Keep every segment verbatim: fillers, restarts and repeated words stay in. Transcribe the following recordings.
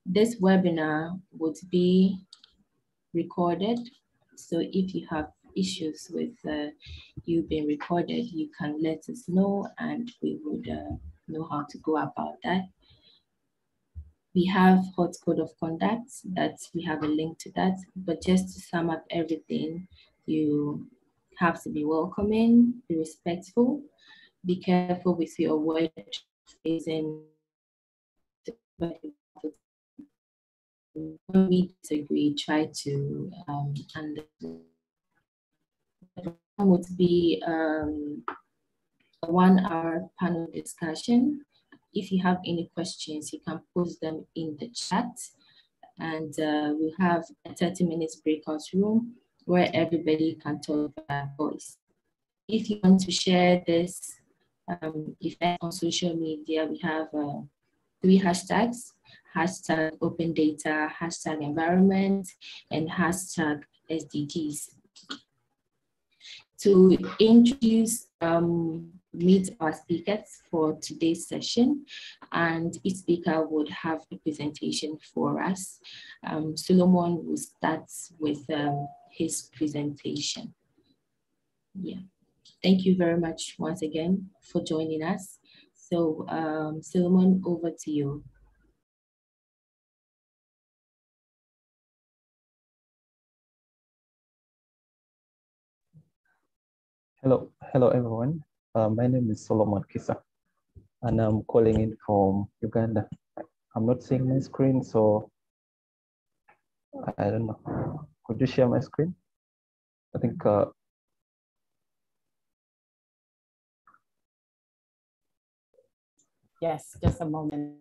This webinar would be recorded. So if you have issues with uh, you being recorded, you can let us know and we would uh, know how to go about that. We have hot code of conduct that we have a link to that, but just to sum up everything, you have to be welcoming, be respectful, be careful with your word phrasing. When we disagree, try to um, understand. The program would be um, a one-hour panel discussion. If you have any questions, you can post them in the chat, and uh, we have a thirty minutes breakout room where everybody can talk their voice. If you want to share this um, event on social media, we have uh, three hashtags: hashtag open data, hashtag environment, and hashtag S D Gs. To introduce, um, meet our speakers for today's session, and each speaker would have a presentation for us. Um, Solomon will start with um, his presentation. Yeah, thank you very much once again for joining us. So um, Solomon, over to you. Hello, hello everyone. Uh, my name is Solomon Kisa, and I'm calling in from Uganda. I'm not seeing my screen, so I don't know. Could you share my screen? I think. Uh, yes, just a moment.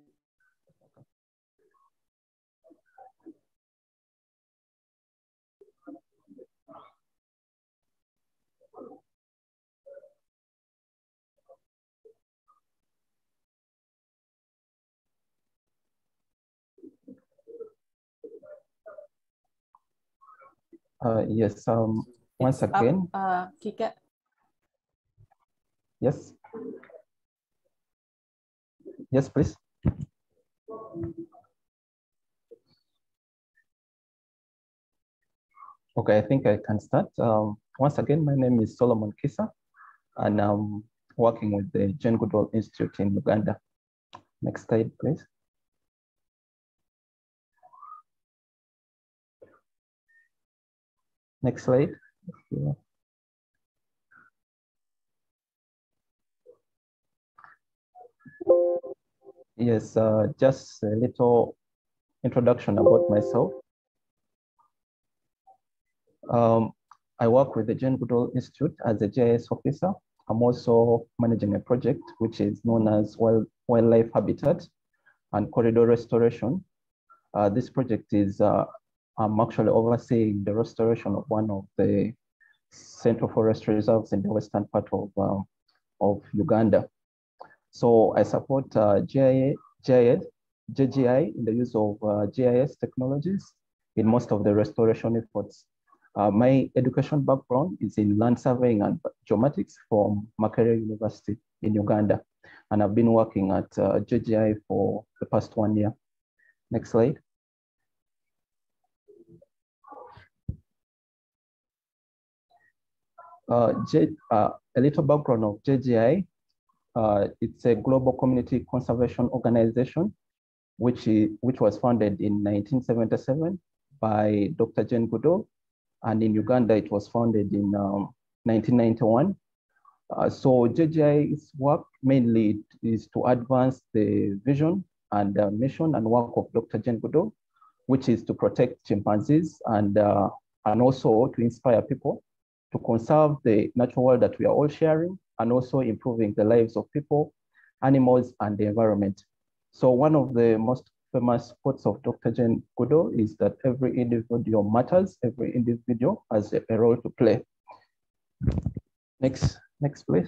uh, yes. Um. Once It's again. Up, uh, Kika. Yes. Yes, please. Okay, I think I can start. Um, once again, my name is Solomon Kisa, and I'm working with the Jane Goodall Institute in Uganda. Next slide, please. Next slide. Yeah. Yes, uh, just a little introduction about myself. Um, I work with the Jane Goodall Institute as a G I S officer. I'm also managing a project which is known as Wild, Wildlife Habitat and Corridor Restoration. Uh, this project is, uh, I'm actually overseeing the restoration of one of the Central Forest Reserves in the western part of, uh, of Uganda. So I support uh, G I A, J G I in the use of uh, G I S technologies in most of the restoration efforts. Uh, my education background is in land surveying and geomatics from Makerere University in Uganda. And I've been working at uh, J G I for the past one year. Next slide. Uh, J, uh, a little background of J G I. Uh, it's a global community conservation organization, which, is, which was founded in nineteen seventy-seven by Doctor Jane Goodall. And in Uganda, it was founded in um, nineteen ninety-one. Uh, so J G I's work mainly is to advance the vision and uh, mission and work of Doctor Jane Goodall, which is to protect chimpanzees and, uh, and also to inspire people to conserve the natural world that we are all sharing, and also improving the lives of people, animals, and the environment. So one of the most famous quotes of Doctor Jane Goodall is that every individual matters, every individual has a role to play. Next, next please.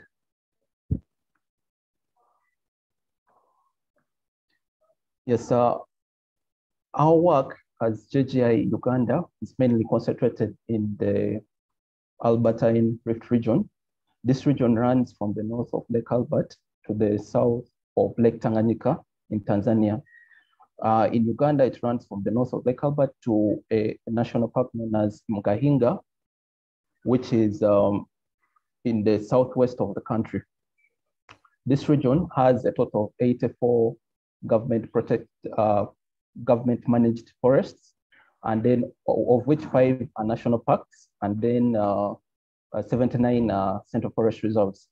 Yes, uh, our work as J G I Uganda is mainly concentrated in the Albertine Rift region. This region runs from the north of Lake Albert to the south of Lake Tanganyika in Tanzania. Uh, in Uganda, it runs from the north of Lake Albert to a, a national park known as Mugahinga, which is um, in the southwest of the country. This region has a total of eighty-four government protect, uh, government managed forests, and then of which five are national parks, and then uh, seventy-nine uh, central forest reserves.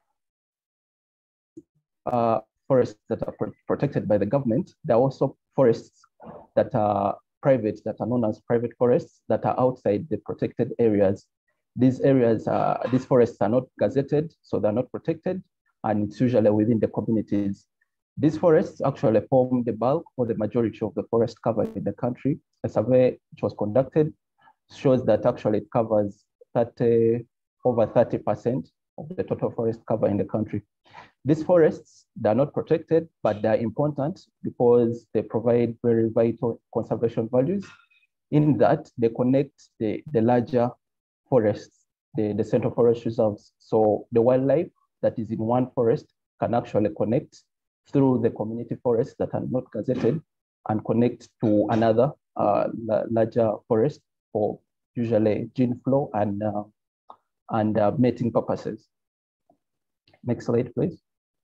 Uh, forests that are pro protected by the government. There are also forests that are private, that are known as private forests, that are outside the protected areas. These areas, are, these forests are not gazetted, so they're not protected, and it's usually within the communities. These forests actually form the bulk or the majority of the forest cover in the country. A survey which was conducted shows that actually it covers thirty, over thirty percent of the total forest cover in the country. These forests, they're not protected, but they're important because they provide very vital conservation values in that they connect the, the larger forests, the, the central forest reserves. So the wildlife that is in one forest can actually connect through the community forests that are not gazetted and connect to another uh, larger forest for usually gene flow and, uh, and uh, mating purposes. Next slide, please.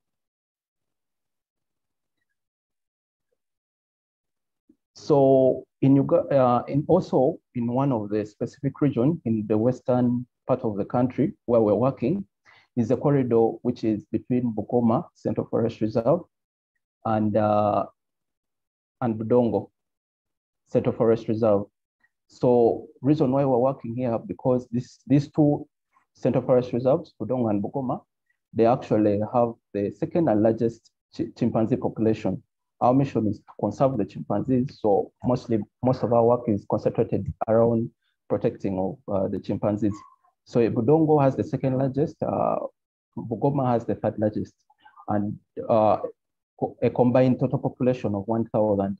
So in, uh, in also in one of the specific region in the western part of the country where we're working is a corridor which is between Bukoma Central Forest Reserve and, uh, and Budongo Central Forest Reserve. So reason why we're working here, because this, these two Central Forest Reserves, Budongo and Bukoma, they actually have the second and largest ch chimpanzee population. Our mission is to conserve the chimpanzees, so mostly most of our work is concentrated around protecting of uh, the chimpanzees. So Budongo has the second largest, uh, Bukoma has the third largest, and uh, a combined total population of one thousand.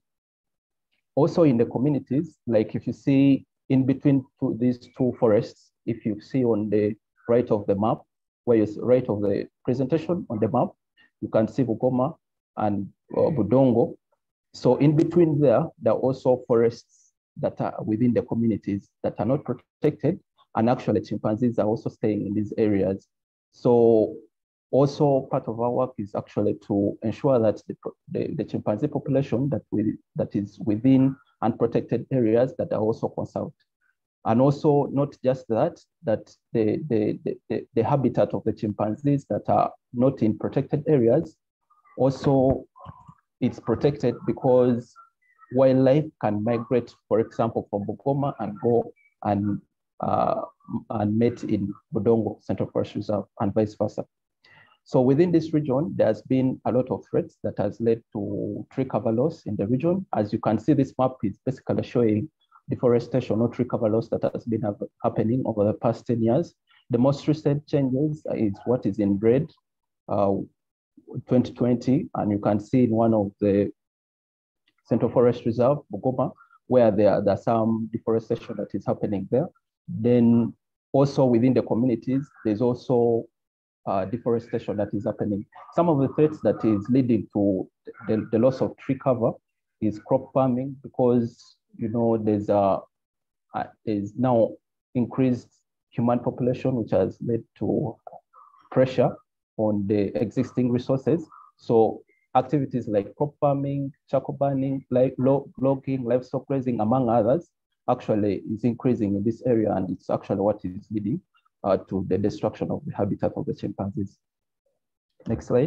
Also in the communities, like if you see in between two, these two forests, if you see on the right of the map, where is right of the presentation on the map, you can see Bukoma and uh, Budongo. So in between there, there are also forests that are within the communities that are not protected, and actually chimpanzees are also staying in these areas. So also part of our work is actually to ensure that the, the, the chimpanzee population that, we, that is within unprotected areas that are also conserved. And also not just that, that the, the, the, the habitat of the chimpanzees that are not in protected areas, also it's protected because wildlife can migrate, for example, from Bukoma and go and, uh, and mate in Budongo Central Forest Reserve and vice versa. So within this region, there's been a lot of threats that has led to tree cover loss in the region. As you can see, this map is basically showing deforestation or tree cover loss that has been happening over the past ten years. The most recent changes is what is in red, uh, twenty twenty, and you can see in one of the Central Forest Reserve, Bukoma, where there, there's some deforestation that is happening there. Then also within the communities, there's also uh, deforestation that is happening. Some of the threats that is leading to the, the loss of tree cover is crop farming, because you know there's a uh, there's now increased human population, which has led to pressure on the existing resources. So activities like crop farming, charcoal burning, like logging, livestock grazing, among others, actually is increasing in this area, and it's actually what is leading uh, to the destruction of the habitat of the chimpanzees. Next slide.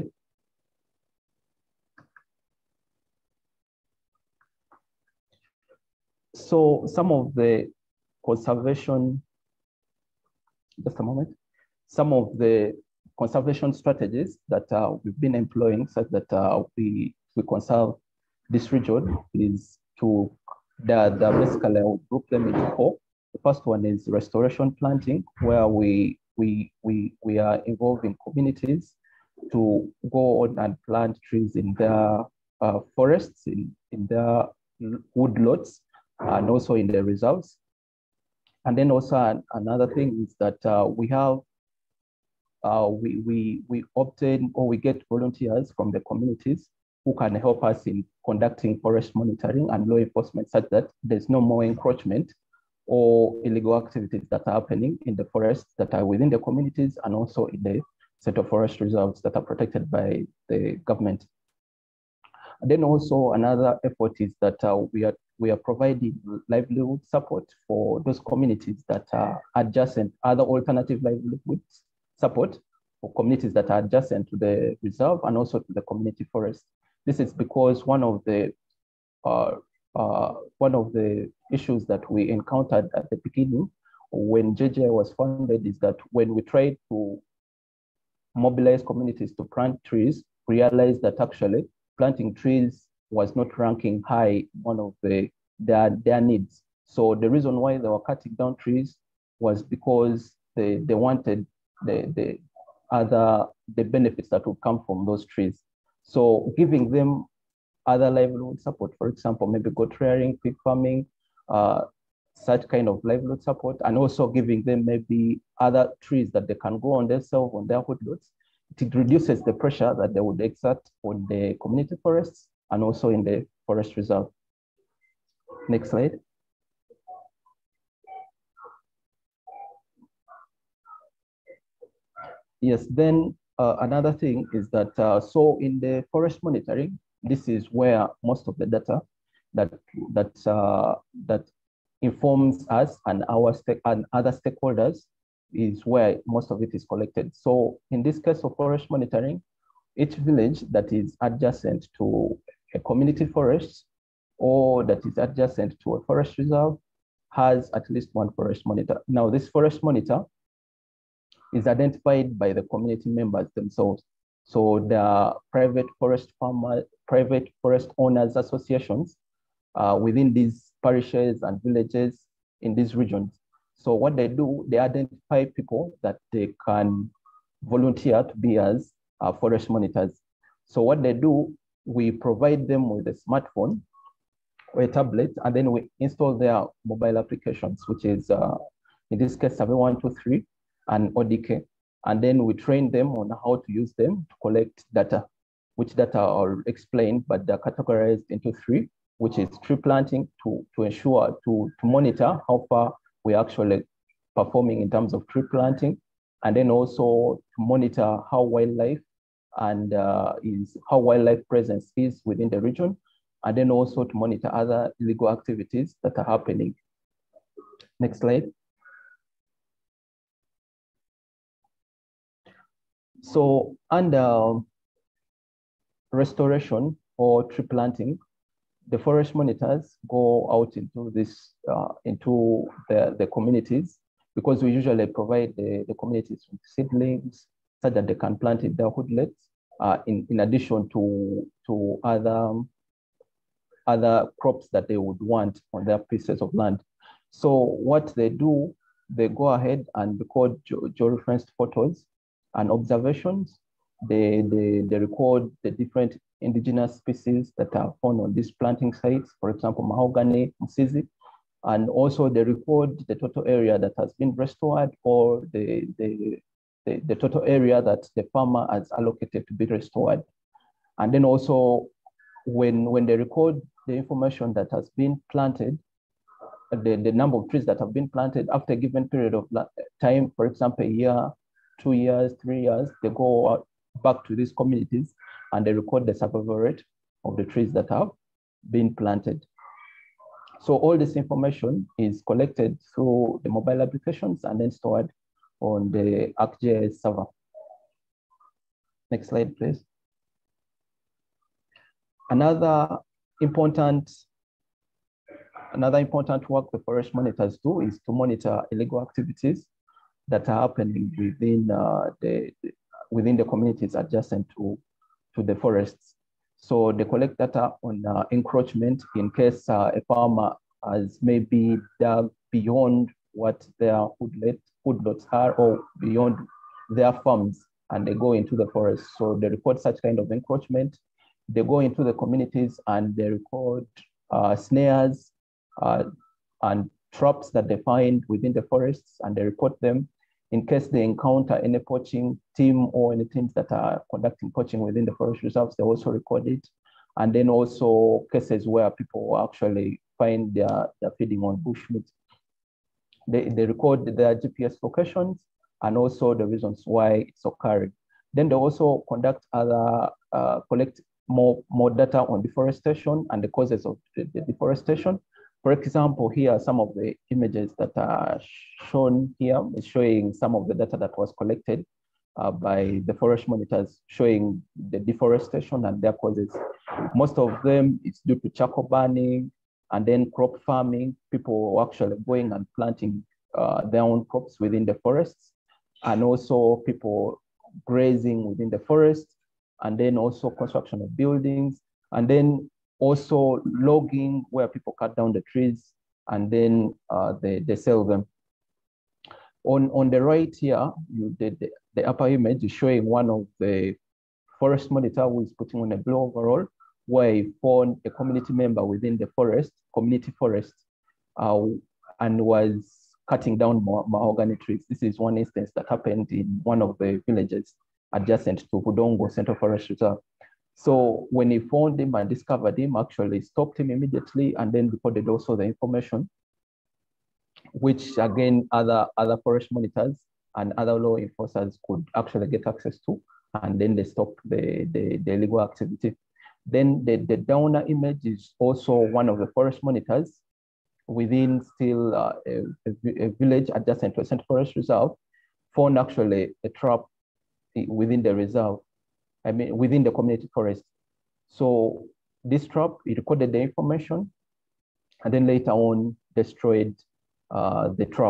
So some of the conservation, just a moment, some of the conservation strategies that uh, we've been employing such that uh, we, we conserve this region is to, the, the basically I will group them into four. The first one is restoration planting, where we, we, we, we are involving communities to go on and plant trees in their uh, forests, in, in their woodlots, and also in the reserves. And then also an, another thing is that uh, we have, uh, we, we, we obtain or we get volunteers from the communities who can help us in conducting forest monitoring and law enforcement such that there's no more encroachment or illegal activities that are happening in the forests that are within the communities and also in the set of forest reserves that are protected by the government. And then also another effort is that uh, we are we are providing livelihood support for those communities that are adjacent, other alternative livelihood support for communities that are adjacent to the reserve and also to the community forest. This is because one of the uh, uh, one of the issues that we encountered at the beginning when J J I was founded is that when we tried to mobilize communities to plant trees, realized that actually planting trees was not ranking high one of the their, their needs. So the reason why they were cutting down trees was because they, they wanted the, the other the benefits that would come from those trees. So giving them other livelihood support, for example, maybe goat rearing, pig farming, uh, such kind of livelihood support, and also giving them maybe other trees that they can grow on themselves on their woodlots. It reduces the pressure that they would exert on the community forests and also in the forest reserve. Next slide. Yes, then uh, another thing is that, uh, so in the forest monitoring, this is where most of the data that, that, uh, that informs us and our stake and other stakeholders is where most of it is collected. So in this case of forest monitoring, each village that is adjacent to a community forest or that is adjacent to a forest reserve has at least one forest monitor. Now, this forest monitor is identified by the community members themselves. So there are private forest farmer, private forest owners associations uh, within these parishes and villages in these regions. So what they do, they identify people that they can volunteer to be as uh, forest monitors. So what they do, we provide them with a smartphone or a tablet, and then we install their mobile applications, which is uh, in this case seven one two three and O D K. And then we train them on how to use them to collect data, which data are explained, but they're categorized into three, which is tree planting to, to ensure, to, to monitor how far we're actually performing in terms of tree planting, and then also to monitor how wildlife and uh, is how wildlife presence is within the region, and then also to monitor other illegal activities that are happening. Next slide. So under restoration or tree planting, the forest monitors go out into this uh, into the, the communities, because we usually provide the, the communities with seedlings so that they can plant in their woodlets, uh, in, in addition to, to other, other crops that they would want on their pieces of land. So what they do, they go ahead and record georeferenced photos and observations. They, they, they record the different indigenous species that are found on these planting sites, for example, mahogany, msizi, and also they record the total area that has been restored or the, the, the, the total area that the farmer has allocated to be restored. And then also when, when they record the information that has been planted, the, the number of trees that have been planted after a given period of time, for example, a year, two years, three years, they go out back to these communities and they record the survival rate of the trees that have been planted. So all this information is collected through the mobile applications and then stored on the ArcGIS server. Next slide, please. Another important, another important work the forest monitors do is to monitor illegal activities that are happening within uh, the within the communities adjacent to, to the forests. So they collect data on uh, encroachment in case uh, a farmer has maybe dug beyond what their woodlet, woodlots are or beyond their farms, and they go into the forest. So they record such kind of encroachment. They go into the communities and they record uh, snares uh, and traps that they find within the forests, and they report them. In case they encounter any poaching team or any teams that are conducting poaching within the forest reserves, they also record it. And then also cases where people actually find their, their feeding on bushmeat. They, they record their G P S locations and also the reasons why it's occurring. Then they also conduct other, uh, collect more, more data on deforestation and the causes of the, the deforestation. For example, here are some of the images that are shown here, is showing some of the data that was collected uh, by the forest monitors, showing the deforestation and their causes. Most of them is due to charcoal burning and then crop farming, people actually going and planting uh, their own crops within the forests, and also people grazing within the forest, and then also construction of buildings, and then also logging where people cut down the trees and then uh, they, they sell them. On, on the right here, you did the, the upper image is showing one of the forest monitor who is putting on a blue overall, where he found a community member within the forest, community forest, uh, and was cutting down mahogany trees. This is one instance that happened in one of the villages adjacent to Budongo Central Forest Reserve. So when he found him and discovered him, actually stopped him immediately and then recorded also the information, which again, other, other forest monitors and other law enforcers could actually get access to, and then they stopped the, the, the illegal activity. Then the, the downer image is also one of the forest monitors within still uh, a, a, a village adjacent to a Central Forest Reserve, found actually a trap within the reserve, I mean, within the community forest. So this trap, it recorded the information and then later on destroyed uh, the trap.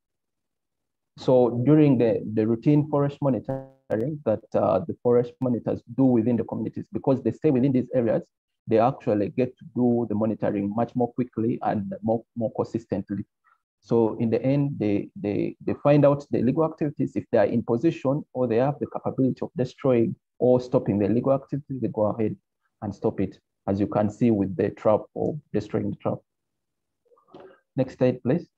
So during the, the routine forest monitoring that uh, the forest monitors do within the communities, because they stay within these areas, they actually get to do the monitoring much more quickly and more, more consistently. So in the end, they, they, they find out the illegal activities. If they are in position or they have the capability of destroying or stopping the illegal activities, they go ahead and stop it, as you can see with the trap or destroying the trap. Next slide, please.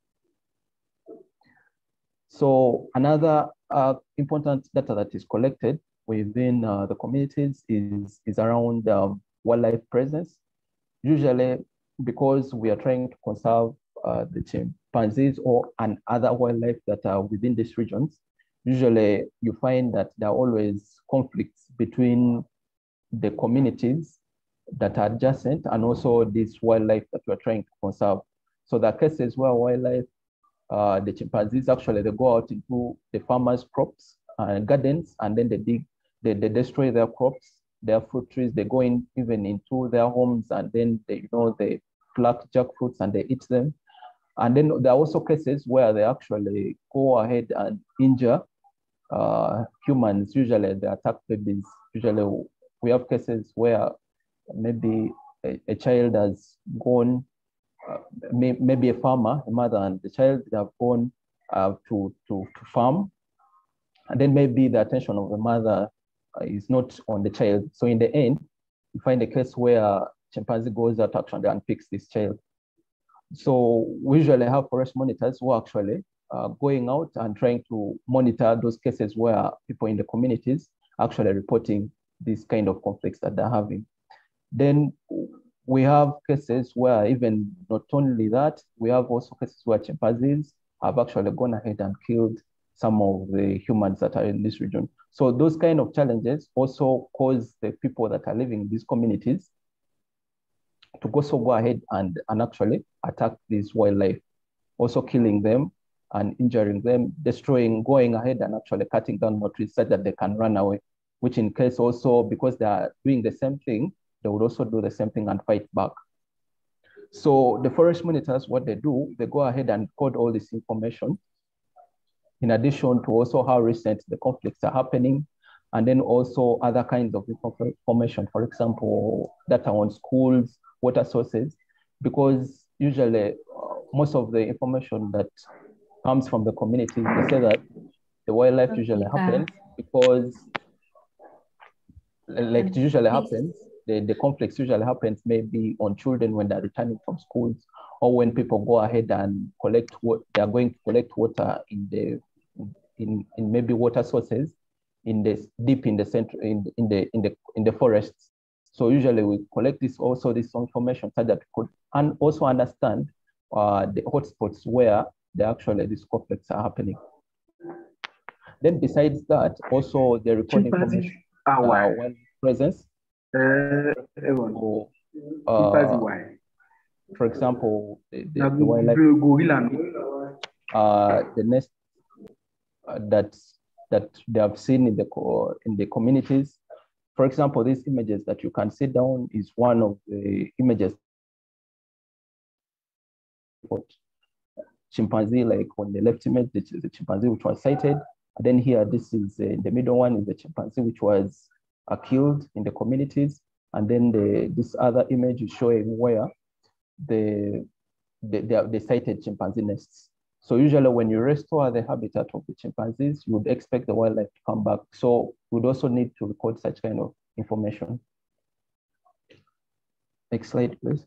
So another uh, important data that is collected within uh, the communities is, is around um, wildlife presence. Usually, because we are trying to conserve uh, the chimpanzees or and other wildlife that are within these regions, usually you find that there are always conflicts between the communities that are adjacent and also this wildlife that we're trying to conserve. So there are cases where wildlife, uh, the chimpanzees actually, they go out into the farmers' crops and gardens, and then they dig, they, they destroy their crops, their fruit trees, they go in even into their homes, and then they, you know, they pluck jackfruits and they eat them. And then there are also cases where they actually go ahead and injure uh, humans. Usually they attack babies. Usually we have cases where maybe a, a child has gone, uh, may, maybe a farmer, a mother and the child have gone uh, to, to, to farm. And then maybe the attention of the mother uh, is not on the child. So in the end, you find a case where chimpanzee goes out actually and picks this child. So we usually have forest monitors who are actually uh, going out and trying to monitor those cases where people in the communities are actually reporting these kind of conflicts that they're having. Then we have cases where even not only that, we have also cases where chimpanzees have actually gone ahead and killed some of the humans that are in this region. So those kind of challenges also cause the people that are living in these communities to also go ahead and, and actually attack this wildlife, also killing them and injuring them, destroying, going ahead and actually cutting down more trees so that they can run away, which in case also, because they are doing the same thing, they would also do the same thing and fight back. So the forest monitors, what they do, they go ahead and record all this information, in addition to also how recent the conflicts are happening, and then also other kinds of information, for example, data on schools, water sources, because usually uh, most of the information that comes from the community, they say that the wildlife okay, usually uh, happens because, like it usually please. happens, the, the conflicts usually happens maybe on children when they're returning from schools, or when people go ahead and collect what they're going to collect water in the in, in maybe water sources in the deep in the center in, in the in the in the forests. So usually we collect this also this information so that we could and also understand uh, the hotspots where the actually these conflicts are happening. Then besides that, also the record information uh, when presence. Uh, So, uh, for example, the, the, the wildlife, uh, the nest uh, that that they have seen in the in the communities. For example, these images that you can see down is one of the images. Chimpanzee, like on the left image, this is a chimpanzee which was sighted. And then here, this is uh, the middle one is the chimpanzee which was uh, killed in the communities. And then the this other image is showing where the the, the, the sighted chimpanzee nests. So usually when you restore the habitat of the chimpanzees, you would expect the wildlife to come back. So we'd also need to record such kind of information. Next slide, please.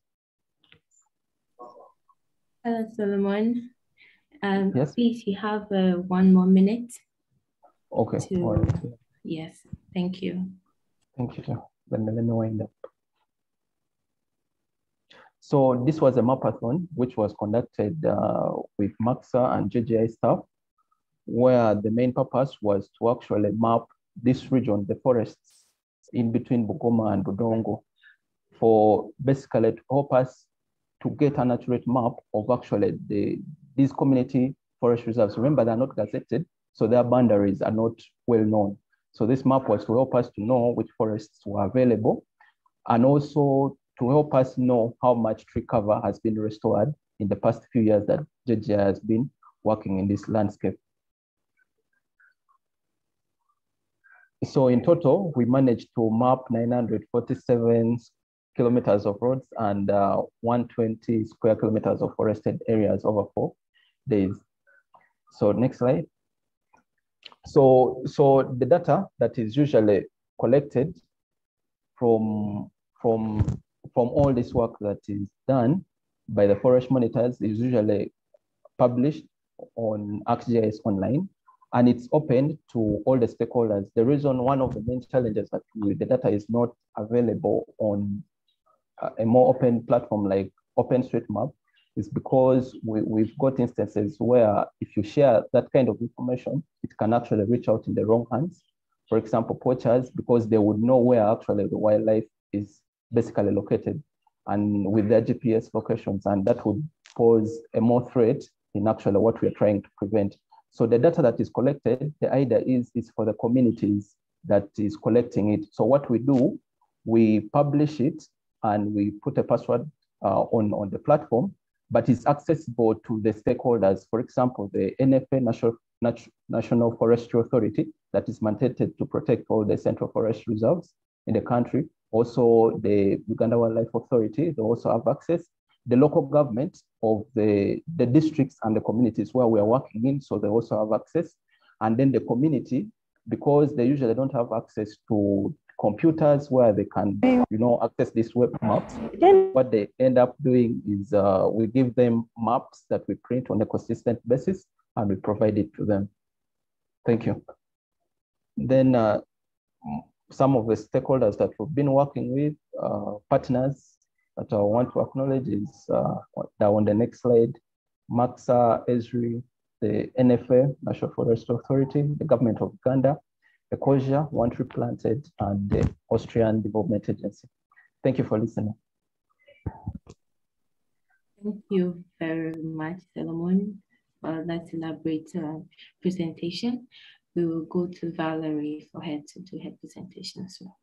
Hello, Solomon. Um, yes. Please, you have uh, one more minute. Okay. To, All right. Yes, thank you. Thank you. Let me, let me wind up. So this was a mapathon, which was conducted uh, with MAXA and J J I staff, where the main purpose was to actually map this region, the forests in between Bugoma and Budongo, for basically to help us to get an accurate map of actually the these community forest reserves. Remember, they're not gazetted, so their boundaries are not well known. So this map was to help us to know which forests were available, and also to help us know how much tree cover has been restored in the past few years that J J I has been working in this landscape. So in total, we managed to map nine hundred forty-seven kilometers of roads and uh, one hundred twenty square kilometers of forested areas over four days. So next slide. So, so the data that is usually collected from, from, from all this work that is done by the forest monitors is usually published on ArcGIS Online, and it's open to all the stakeholders. The reason, one of the main challenges that we, the data is not available on a more open platform like OpenStreetMap is because we, we've got instances where if you share that kind of information, it can actually reach out in the wrong hands. For example, poachers, because they would know where actually the wildlife is basically located and with their G P S locations, and that would pose a more threat in actually what we're trying to prevent. So the data that is collected, the idea is, is for the communities that is collecting it. So what we do, we publish it and we put a password uh, on, on the platform, but it's accessible to the stakeholders. For example, the N F A, National, National Forestry Authority, that is mandated to protect all the central forest reserves in the country. Also, the Uganda Wildlife Authority, they also have access. The local government of the, the districts and the communities where we are working in, so they also have access. And then the community, because they usually don't have access to computers where they can, you know, access these web maps, what they end up doing is uh, we give them maps that we print on a consistent basis and we provide it to them. Thank you. Then uh, some of the stakeholders that we've been working with, uh, partners that I want to acknowledge is uh, that on the next slide, MAXA, ESRI, the N F A, National Forest Authority, the government of Uganda, Ecosia, One Tree Planted, and the Austrian Development Agency. Thank you for listening. Thank you very much, Solomon, for that elaborate uh, presentation. We will go to Valerie for her to do her presentation as well.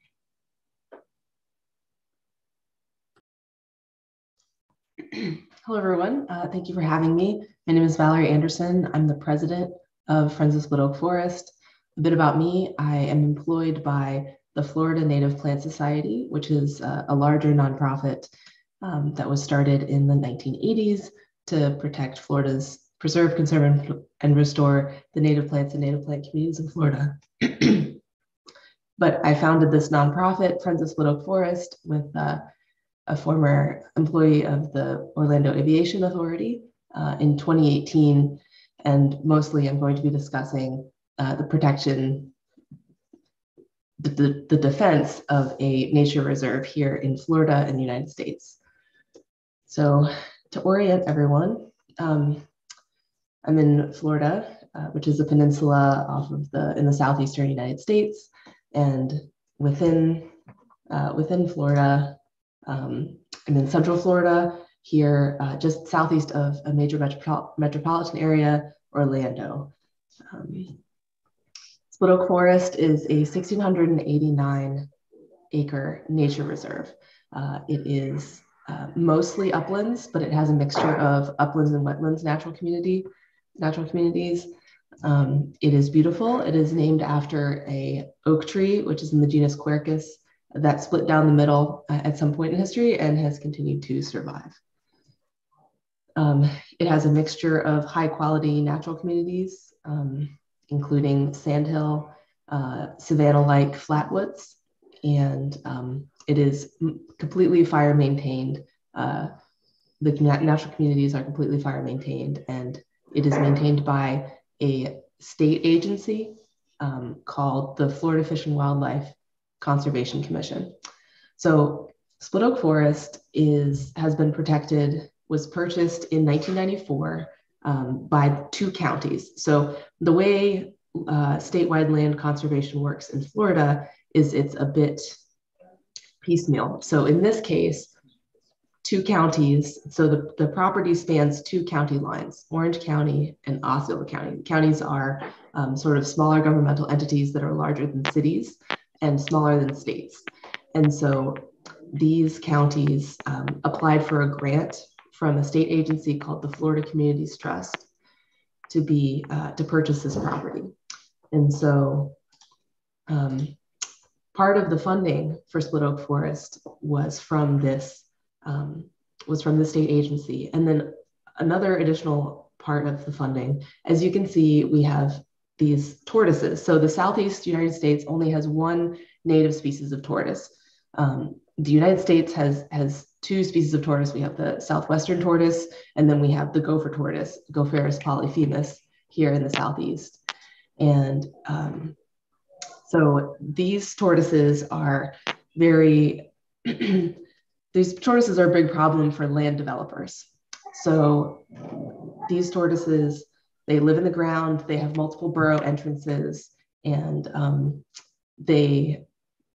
Hello, everyone. Uh, thank you for having me. My name is Valerie Anderson. I'm the president of Friends of Split Oak Forest. A bit about me, I am employed by the Florida Native Plant Society, which is uh, a larger nonprofit um, that was started in the nineteen eighties to protect Florida's, preserve, conserve, and, and restore the native plants and native plant communities in Florida. But I founded this nonprofit, Friends of Split Oak Forest, with uh, a former employee of the Orlando Aviation Authority uh, in twenty eighteen. And mostly I'm going to be discussing uh, the protection, the, the defense of a nature reserve here in Florida in the United States. So to orient everyone, um, I'm in Florida, uh, which is a peninsula off of the in the southeastern United States, and within uh, within Florida, um, I'm in Central Florida here, uh, just southeast of a major metropol metropolitan area, Orlando. Um, Split Oak Forest is a one thousand six hundred eighty-nine acre nature reserve. Uh, it is uh, mostly uplands, but it has a mixture of uplands and wetlands natural community, natural communities. Um, it is beautiful. It is named after a oak tree, which is in the genus Quercus, that split down the middle uh, at some point in history and has continued to survive. Um, it has a mixture of high quality natural communities, um, including sandhill, uh, savanna-like flatwoods, and um, it is completely fire maintained. Uh, the natural communities are completely fire maintained, and it is maintained by a state agency um, called the Florida Fish and Wildlife Conservation Commission. So Split Oak Forest is, has been protected, was purchased in nineteen ninety-four um, by two counties. So the way uh, statewide land conservation works in Florida is it's a bit piecemeal. So in this case, two counties, so the, the property spans two county lines, Orange County and Osceola County. The counties are um, sort of smaller governmental entities that are larger than cities and smaller than states. And so these counties um, applied for a grant from a state agency called the Florida Communities Trust to be, uh, to purchase this property. And so um, part of the funding for Split Oak Forest was from this, um, was from the state agency. And then another additional part of the funding, as you can see, we have these tortoises. So the Southeast United States only has one native species of tortoise. Um, the United States has, has two species of tortoise. We have the Southwestern tortoise, and then we have the gopher tortoise, Gopherus polyphemus, here in the Southeast. And um, so these tortoises are very, these tortoises are a big problem for land developers. So these tortoises, they live in the ground, they have multiple burrow entrances, and um, they,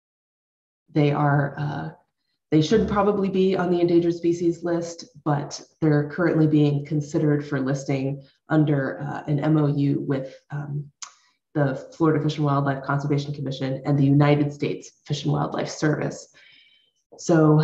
they are, uh, they should probably be on the endangered species list, but they're currently being considered for listing under uh, an M O U with um, the Florida Fish and Wildlife Conservation Commission and the United States Fish and Wildlife Service. So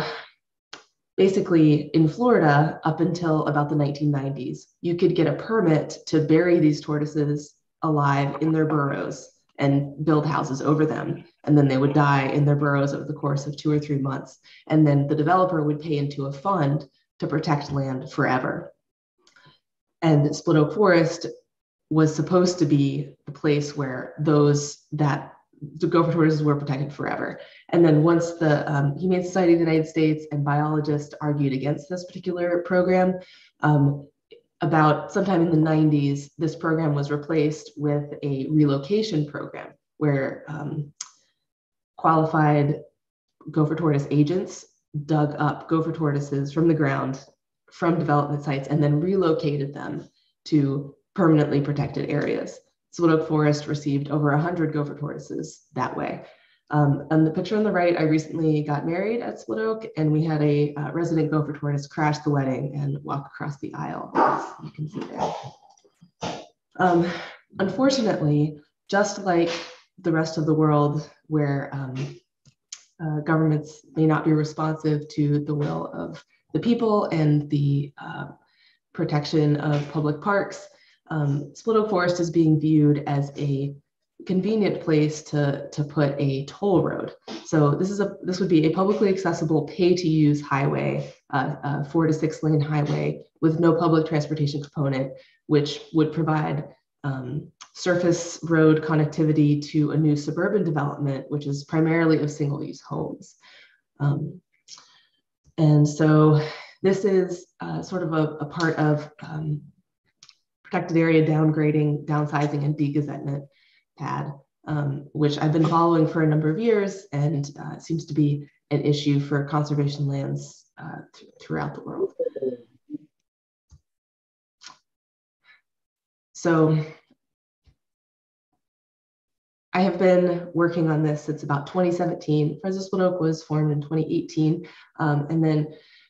basically in Florida, up until about the nineteen nineties, you could get a permit to bury these tortoises alive in their burrows and build houses over them. And then they would die in their burrows over the course of two or three months. And then the developer would pay into a fund to protect land forever. And Split Oak Forest was supposed to be the place where those that the gopher tortoises were protected forever. And then once the um, Humane Society of the United States and biologists argued against this particular program, um, about sometime in the nineties, this program was replaced with a relocation program where um, qualified gopher tortoise agents dug up gopher tortoises from the ground from development sites and then relocated them to permanently protected areas. Split Oak Forest received over one hundred gopher tortoises that way. Um, on the picture on the right, I recently got married at Split Oak, and we had a uh, resident gopher tortoise crash the wedding and walk across the aisle, as you can see there. Um, unfortunately, just like the rest of the world, where um, uh, governments may not be responsive to the will of the people and the uh, protection of public parks, um, Split Oak Forest is being viewed as a convenient place to, to put a toll road. So this is a this would be a publicly accessible pay-to-use highway, uh, a four to six lane highway with no public transportation component, which would provide um, surface road connectivity to a new suburban development, which is primarily of single-use homes. Um, and so this is uh, sort of a, a part of um, protected area downgrading, downsizing, and degazettement pad. um, which I've been following for a number of years, and uh, seems to be an issue for conservation lands uh, th throughout the world. So I have been working on this since about twenty seventeen. Friends of Split Oak was formed in twenty eighteen. Um, and then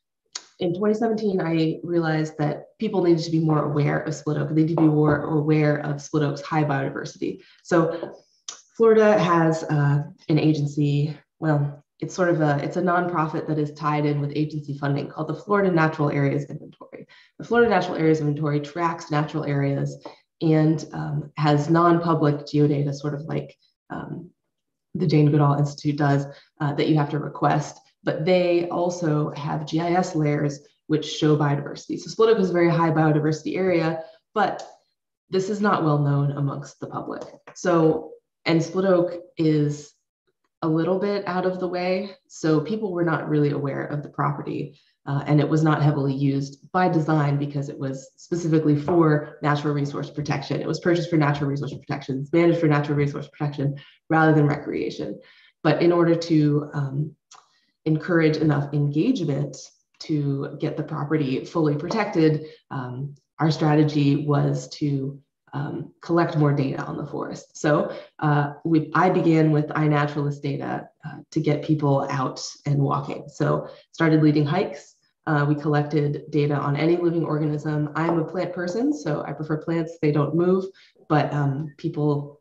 in twenty seventeen, I realized that people needed to be more aware of Split Oak. They need to be more aware of Split Oak's high biodiversity. So Florida has uh, an agency, well, it's sort of a, it's a nonprofit that is tied in with agency funding called the Florida Natural Areas Inventory. The Florida Natural Areas Inventory tracks natural areas and um, has non-public geodata, sort of like um, the Jane Goodall Institute does, uh, that you have to request. But they also have G I S layers which show biodiversity. So Split Oak is a very high biodiversity area, but this is not well known amongst the public. So, and Split Oak is a little bit out of the way, so people were not really aware of the property. Uh, and it was not heavily used by design because it was specifically for natural resource protection. It was purchased for natural resource protection, it's managed for natural resource protection rather than recreation. But in order to um, encourage enough engagement to get the property fully protected, um, our strategy was to um, collect more data on the forest. So uh, we, I began with iNaturalist data uh, to get people out and walking. So started leading hikes. Uh, we collected data on any living organism. I'm a plant person, so I prefer plants. They don't move, but um, people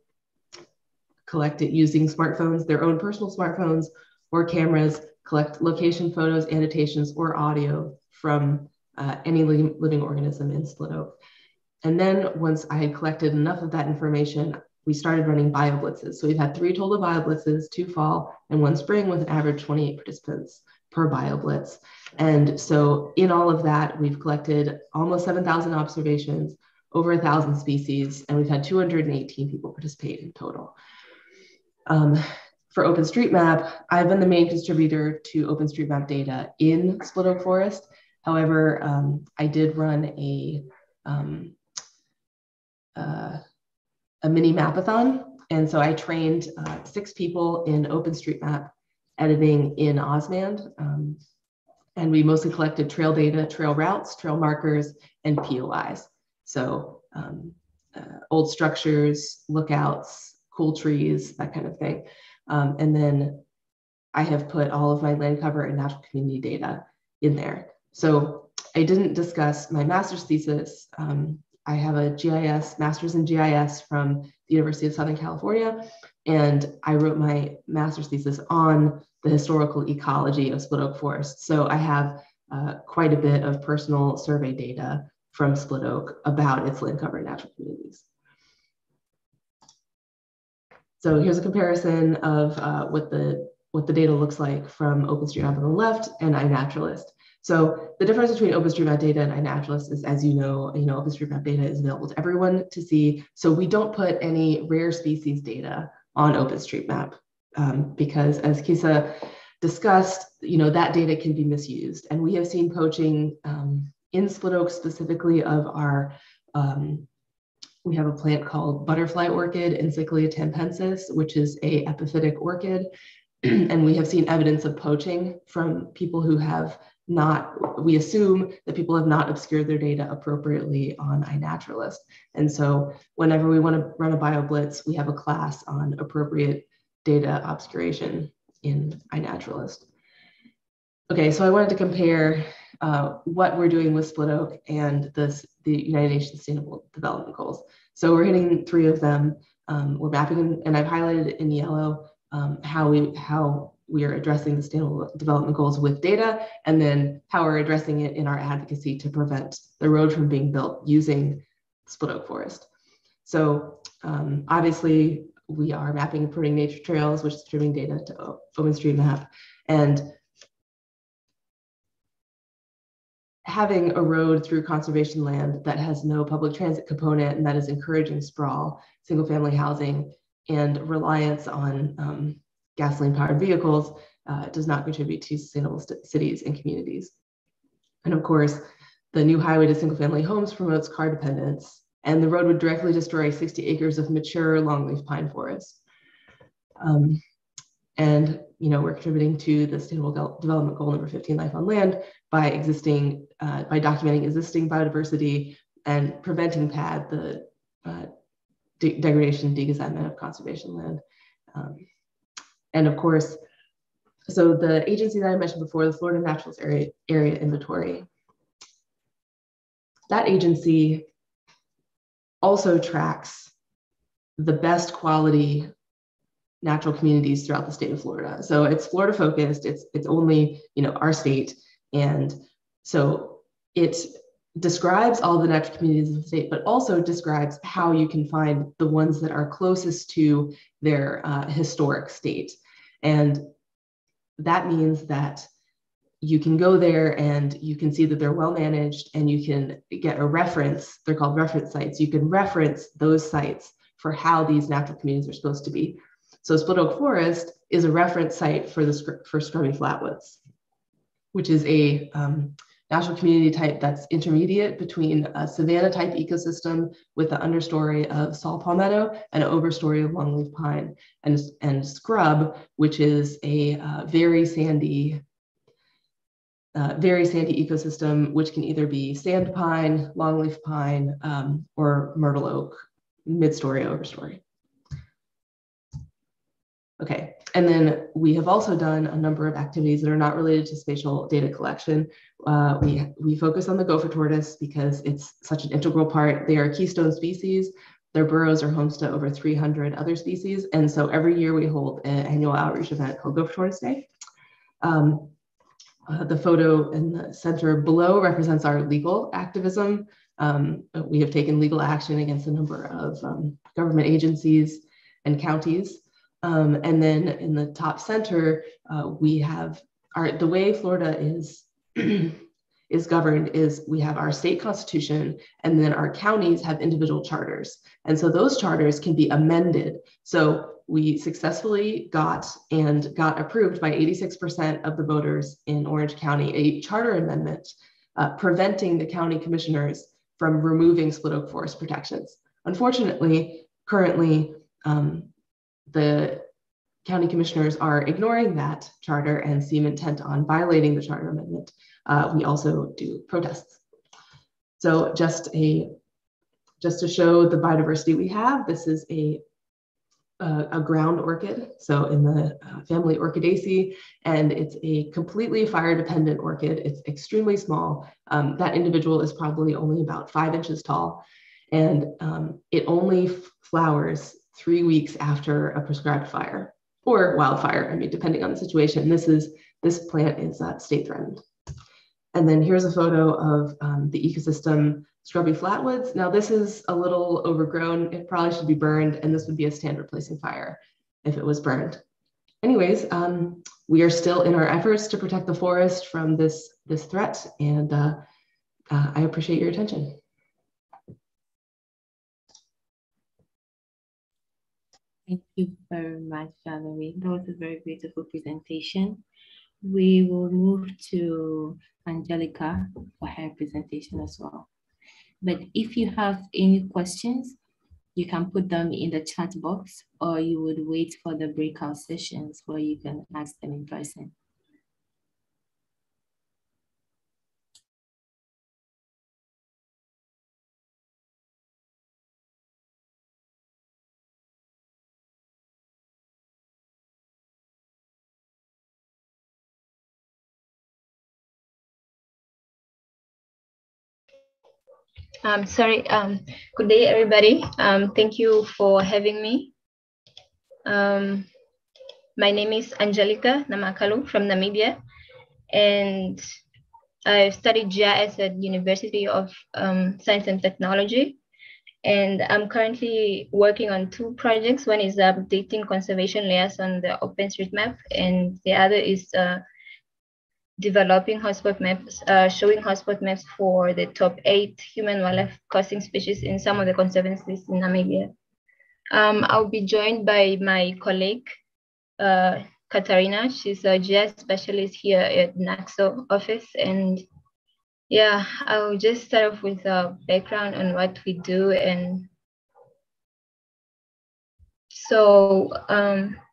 collect it using smartphones, their own personal smartphones or cameras, collect location photos, annotations, or audio from uh, any living, living organism in Split Oak. And then once I had collected enough of that information, we started running bioblitzes. So we've had three total bioblitzes, two fall and one spring, with an average twenty-eight participants per bioblitz. And so in all of that, we've collected almost seven thousand observations, over a thousand species, and we've had two hundred eighteen people participate in total. Um, for OpenStreetMap, I've been the main contributor to OpenStreetMap data in Split Oak Forest. However, um, I did run a, um, uh, a mini mapathon. And so I trained uh, six people in OpenStreetMap editing in Osmand. Um, and we mostly collected trail data, trail routes, trail markers, and P O Is. So um, uh, old structures, lookouts, cool trees, that kind of thing. Um, and then I have put all of my land cover and natural community data in there. So I didn't discuss my master's thesis. Um, I have a G I S, master's in G I S from the University of Southern California. And I wrote my master's thesis on the historical ecology of Split Oak Forest. So I have uh, quite a bit of personal survey data from Split Oak about its land cover and natural communities. So here's a comparison of uh, what the what the data looks like from OpenStreetMap on the left and iNaturalist. So the difference between OpenStreetMap data and iNaturalist is, as you know, you know, OpenStreetMap data is available to everyone to see. So we don't put any rare species data on OpenStreetMap um, because, as Kisa discussed, you know, that data can be misused. And we have seen poaching um, in Split Oak specifically of our um, we have a plant called butterfly orchid, Encyclia tampensis, which is a epiphytic orchid. And we have seen evidence of poaching from people who have not, we assume that people have not obscured their data appropriately on iNaturalist. And so whenever we want to run a BioBlitz, we have a class on appropriate data obscuration in iNaturalist. Okay, so I wanted to compare uh, what we're doing with Split Oak and this, the United Nations Sustainable Development Goals. So we're hitting three of them. Um, we're mapping, and I've highlighted in yellow um, how we how we are addressing the Sustainable Development Goals with data, and then how we're addressing it in our advocacy to prevent the road from being built using Split Oak Forest. So um, obviously, we are mapping and putting nature trails, which is streaming data to OpenStreetMap, and having a road through conservation land that has no public transit component and that is encouraging sprawl, single family housing, and reliance on um, gasoline powered vehicles uh, does not contribute to sustainable cities and communities. And of course, the new highway to single family homes promotes car dependence, and the road would directly destroy sixty acres of mature longleaf pine forest. Um, and you know, we're contributing to the Sustainable Development Goal number fifteen, Life on Land, by existing, uh, by documenting existing biodiversity and preventing P A D, the uh, de degradation, degazettement of conservation land. Um, and of course, so the agency that I mentioned before, the Florida Naturals Area, Area Inventory, that agency also tracks the best quality natural communities throughout the state of Florida. So it's Florida focused, it's, it's only, you know, our state. And so it describes all the natural communities in the state, but also describes how you can find the ones that are closest to their uh, historic state. And that means that you can go there and you can see that they're well managed, and you can get a reference. They're called reference sites. You can reference those sites for how these natural communities are supposed to be. So Split Oak Forest is a reference site for the for scrubby flatwoods, which is a um, natural community type that's intermediate between a savanna type ecosystem with the understory of saw palmetto and an overstory of longleaf pine, and, and scrub, which is a uh, very sandy, uh, very sandy ecosystem, which can either be sand pine, longleaf pine, um, or myrtle oak, mid-story, overstory. Okay, and then we have also done a number of activities that are not related to spatial data collection. Uh, we, we focus on the gopher tortoise because it's such an integral part. They are a keystone species. Their burrows are homes to over three hundred other species. And so every year we hold an annual outreach event called Gopher Tortoise Day. Um, uh, the photo in the center below represents our legal activism. Um, we have taken legal action against a number of um, government agencies and counties. Um, and then in the top center, uh, we have our, the way Florida is, is governed is we have our state constitution, and then our counties have individual charters. And so those charters can be amended. So we successfully got and got approved by eighty-six percent of the voters in Orange County, a charter amendment uh, preventing the county commissioners from removing split oak forest protections. Unfortunately, currently, um, the county commissioners are ignoring that charter and seem intent on violating the charter amendment. Uh, we also do protests. So just a just to show the biodiversity we have, this is a a, a ground orchid, so in the uh, family Orchidaceae, and it's a completely fire dependent orchid. It's extremely small. Um, that individual is probably only about five inches tall, and um, it only flowers three weeks after a prescribed fire or wildfire. I mean, depending on the situation. This is this plant is uh, state threatened. And then here's a photo of um, the ecosystem scrubby flatwoods. Now this is a little overgrown. It probably should be burned, and this would be a stand replacing fire if it was burned. Anyways, um, we are still in our efforts to protect the forest from this, this threat, and uh, uh, I appreciate your attention. Thank you very much, Valerie. That was a very beautiful presentation. We will move to Angelica for her presentation as well. But if you have any questions, you can put them in the chat box, or you would wait for the breakout sessions where you can ask them in person. Um, sorry, um, good day, everybody. Um, thank you for having me. Um, my name is Angelica Namakalu from Namibia, and I studied G I S at University of um, Science and Technology. And I'm currently working on two projects. One is updating conservation layers on the OpenStreetMap, and the other is uh, developing hotspot maps, uh, showing hotspot maps for the top eight human wildlife causing species in some of the conservancies in Namibia. Um, I'll be joined by my colleague, uh, Katarina. She's a G I S specialist here at NAXO office. And yeah, I'll just start off with a background on what we do. And so, um,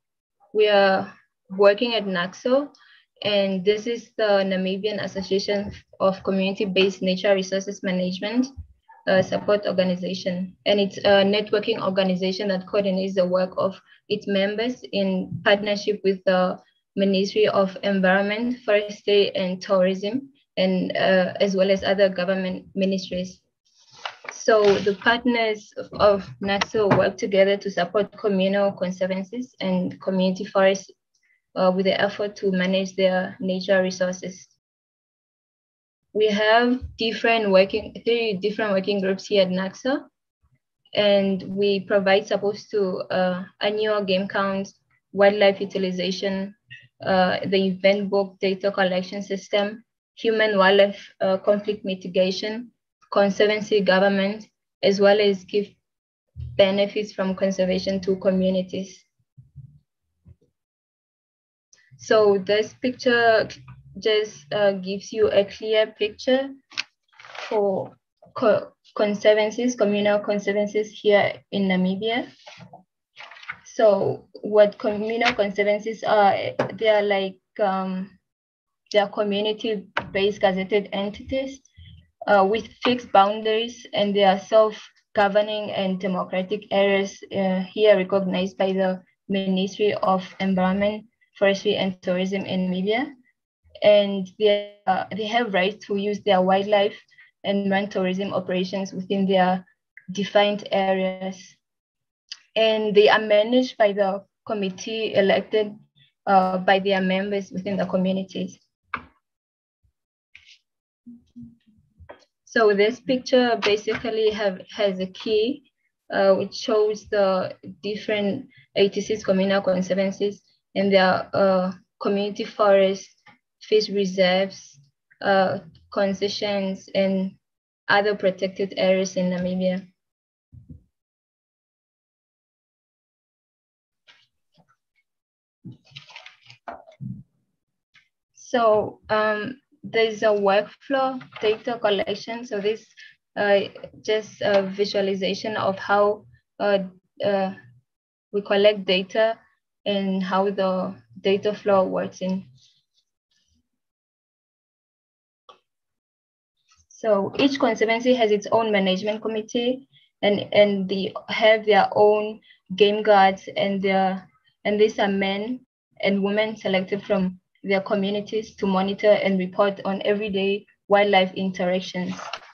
we are working at NACSO, and this is the Namibian Association of Community-Based Nature Resources Management uh, Support Organization. And it's a networking organization that coordinates the work of its members in partnership with the Ministry of Environment, Forestry, and Tourism, and uh, as well as other government ministries. So the partners of, of NACSO work together to support communal conservancies and community forests uh, with the effort to manage their nature resources. We have different working, three different working groups here at NACSO, and we provide support to uh, annual game counts, wildlife utilization, uh, the event book data collection system, human wildlife uh, conflict mitigation, conservancy government, as well as give benefits from conservation to communities. So this picture just uh, gives you a clear picture for co conservancies, communal conservancies here in Namibia. So what communal conservancies are, they are like, um, they are community-based gazetted entities uh, with fixed boundaries, and they are self-governing and democratic areas uh, here recognized by the Ministry of Environment, Forestry, and Tourism in Namibia. And they, uh, they have rights to use their wildlife and run tourism operations within their defined areas. And they are managed by the committee elected uh, by their members within the communities. So this picture basically have has a key uh, which shows the different eighty-six communal conservancies and their uh, community forests, fish reserves, uh, concessions, and other protected areas in Namibia. So um, there's a workflow data collection. So this uh, just a visualization of how uh, uh, we collect data and how the data flow works in. So each conservancy has its own management committee, and, and they have their own game guards, and their, and these are men and women selected from their communities to monitor and report on everyday wildlife interactions.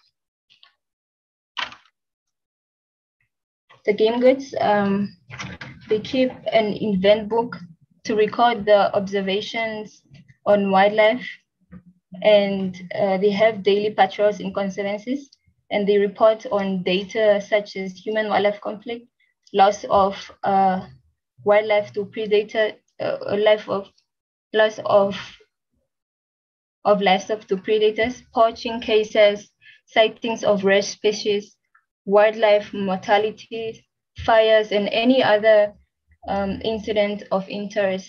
The game guards, um, they keep an event book to record the observations on wildlife, and uh, they have daily patrols in conservancies, and they report on data such as human wildlife conflict, loss of uh, wildlife to predator, uh, life of loss of of livestock to predators, poaching cases, sightings of rare species, wildlife mortality, fires, and any other um, incident of interest.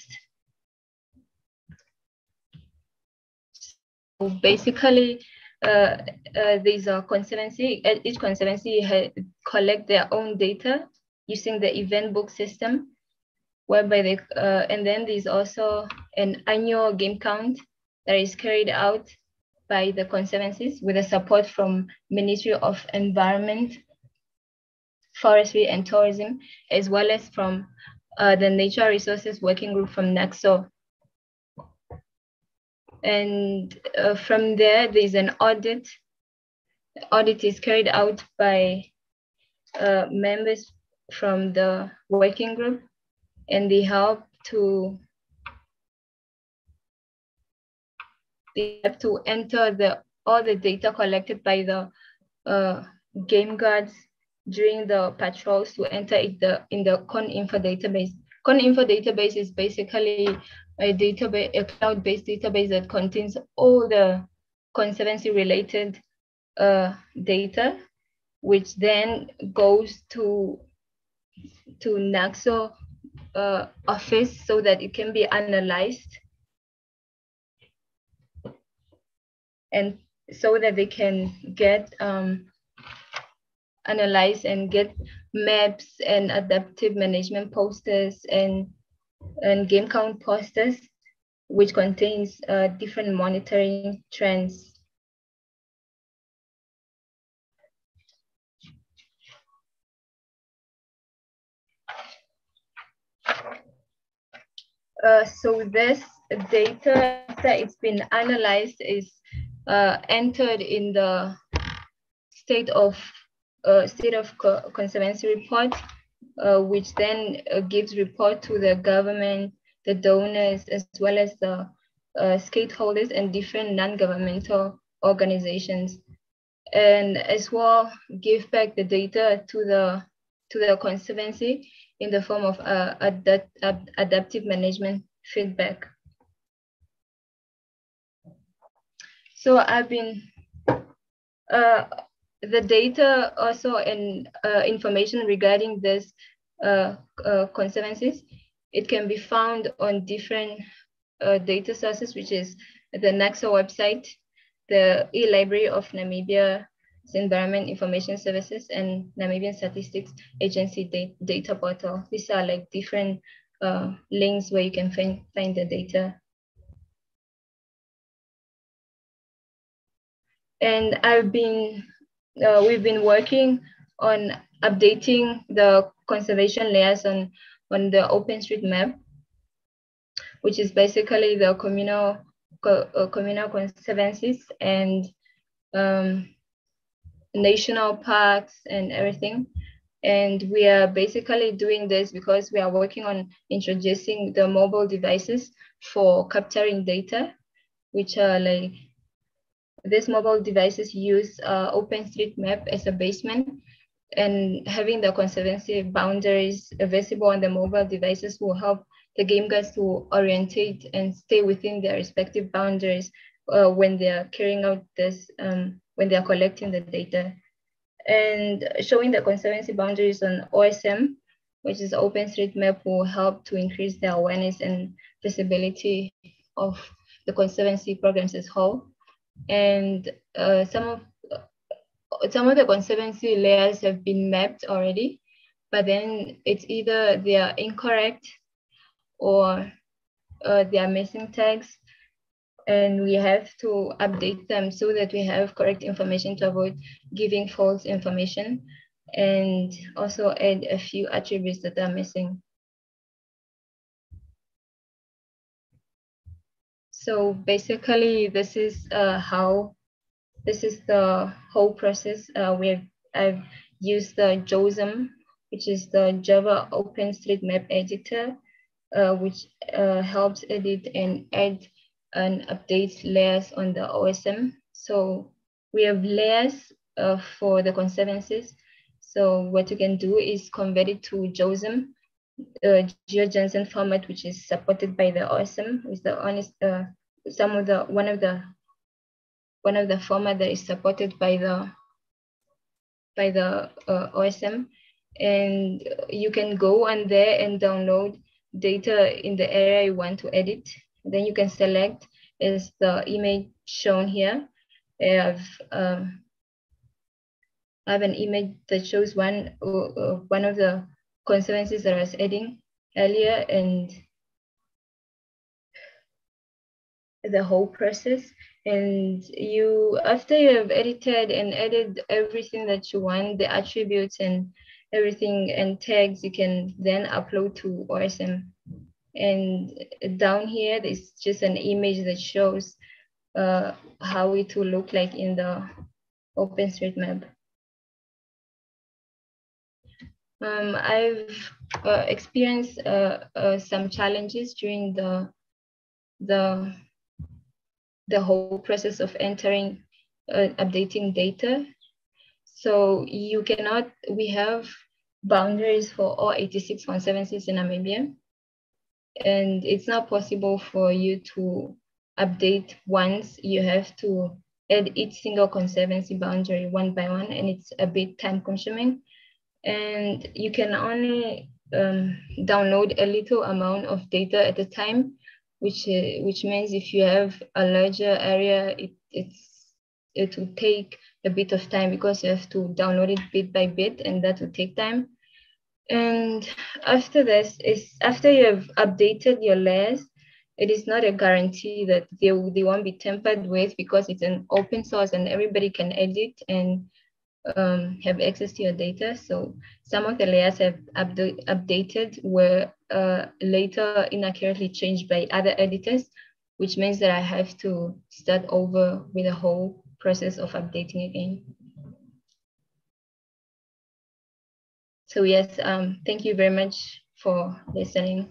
So basically, uh, uh, there's a conservancy, each conservancy collect their own data using the event book system, whereby they, uh, and then there's also an annual game count that is carried out by the conservancies with the support from Ministry of Environment, Forestry, and Tourism, as well as from uh, the Nature Resources Working Group from NACSO. And uh, from there, there's an audit. The audit is carried out by uh, members from the working group, and they help to they have to enter the all the data collected by the uh, game guards during the patrols to enter it the in the ConInfo database. ConInfo database is basically a database, a cloud-based database that contains all the conservancy-related uh, data, which then goes to to NACSO uh, office so that it can be analyzed, and so that they can get um, analyzed and get maps and adaptive management posters and and game count posters, which contains uh, different monitoring trends. Uh, so this data that it's been analyzed is uh, entered in the state of uh, state of co conservancy report, uh, which then uh, gives report to the government, the donors, as well as the uh, stakeholders and different non-governmental organizations, and as well give back the data to the to the conservancy in the form of uh, adapt, ad, adaptive management feedback. So I've been uh, the data also and uh, information regarding this uh, uh, conservancies, it can be found on different uh, data sources, which is the NACSA website, the e-library of Namibia Environment Information Services, and Namibian Statistics Agency data, data portal. These are like different uh, links where you can find, find the data. And I've been, uh, we've been working on updating the conservation layers on, on the OpenStreetMap, which is basically the communal, co uh, communal conservancies and um, national parks and everything. And we are basically doing this because we are working on introducing the mobile devices for capturing data, which are like, these mobile devices use uh, OpenStreetMap as a basement, and having the conservancy boundaries visible on the mobile devices will help the game guards to orientate and stay within their respective boundaries uh, when they are carrying out this, um, when they are collecting the data. And showing the conservancy boundaries on O S M, which is OpenStreetMap, will help to increase the awareness and visibility of the conservancy programs as whole. And uh, some of some of the conservancy layers have been mapped already, but then it's either they are incorrect or uh, they are missing tags, and we have to update them so that we have correct information to avoid giving false information, and also add a few attributes that are missing. So basically, this is uh, how, this is the whole process. Uh, where I've used the JOSM, which is the Java OpenStreetMap editor, uh, which uh, helps edit and add and update layers on the O S M. So we have layers uh, for the conservancies. So what you can do is convert it to JOSM, uh, GeoJSON format, which is supported by the O S M, with the honest, uh, some of the one of the one of the format that is supported by the by the uh, O S M, and you can go on there and download data in the area you want to edit. Then you can select is the image shown here. I have, um, I have an image that shows one uh, one of the conservancies that I was editing earlier, and the whole process. And you, after you have edited and added everything that you want, the attributes and everything and tags, you can then upload to O S M. And down here, there's just an image that shows uh, how it will look like in the OpenStreetMap. Um, I've uh, experienced uh, uh, some challenges during the the the whole process of entering, uh, updating data. So you cannot, we have boundaries for all eighty-six conservancies in Namibia, and it's not possible for you to update once. You have to add each single conservancy boundary one by one, and it's a bit time consuming. And you can only um, download a little amount of data at a time, which uh, which means if you have a larger area, it it's it will take a bit of time because you have to download it bit by bit, and that will take time. And after this, is after you have updated your layers, it is not a guarantee that they, they won't be tampered with, because it's an open source and everybody can edit and um, have access to your data. So some of the layers have upda updated were uh, later inaccurately changed by other editors, which means that I have to start over with the whole process of updating again. So yes, um, thank you very much for listening.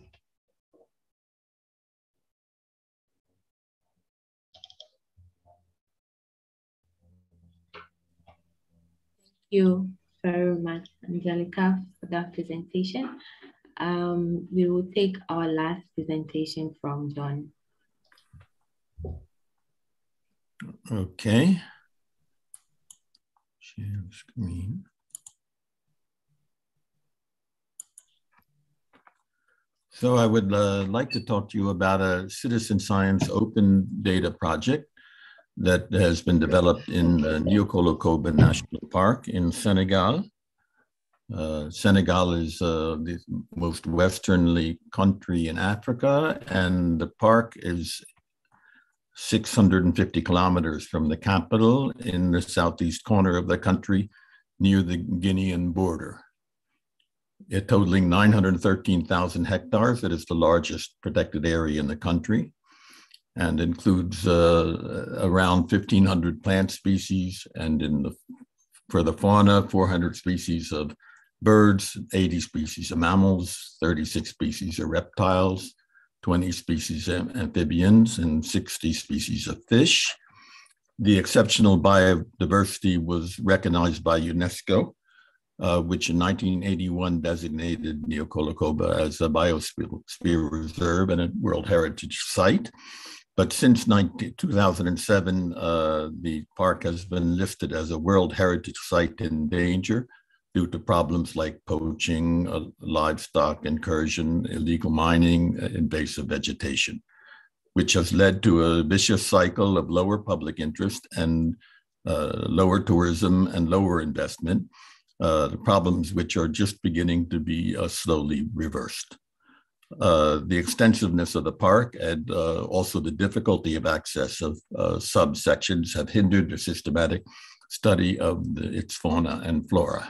Thank you very much, Angelica, for that presentation. Um, we will take our last presentation from John. Okay. Share screen. So I would uh, like to talk to you about a citizen science open data project that has been developed in the Niokolo-Koba National Park in Senegal. Uh, Senegal is uh, the most westernly country in Africa, and the park is six hundred fifty kilometers from the capital in the southeast corner of the country near the Guinean border. It totaling nine hundred thirteen thousand hectares, it is the largest protected area in the country, and includes uh, around fifteen hundred plant species, and in the, for the fauna, four hundred species of birds, eighty species of mammals, thirty-six species of reptiles, twenty species of amphibians, and sixty species of fish. The exceptional biodiversity was recognized by UNESCO, uh, which in nineteen eighty-one designated Niokolo-Koba as a biosphere reserve and a World Heritage Site. But since two thousand seven, uh, the park has been listed as a World Heritage Site in danger due to problems like poaching, uh, livestock incursion, illegal mining, uh, invasive vegetation, which has led to a vicious cycle of lower public interest and uh, lower tourism and lower investment, uh, the problems which are just beginning to be uh, slowly reversed. Uh, the extensiveness of the park and uh, also the difficulty of access of uh, subsections have hindered the systematic study of the, its fauna and flora.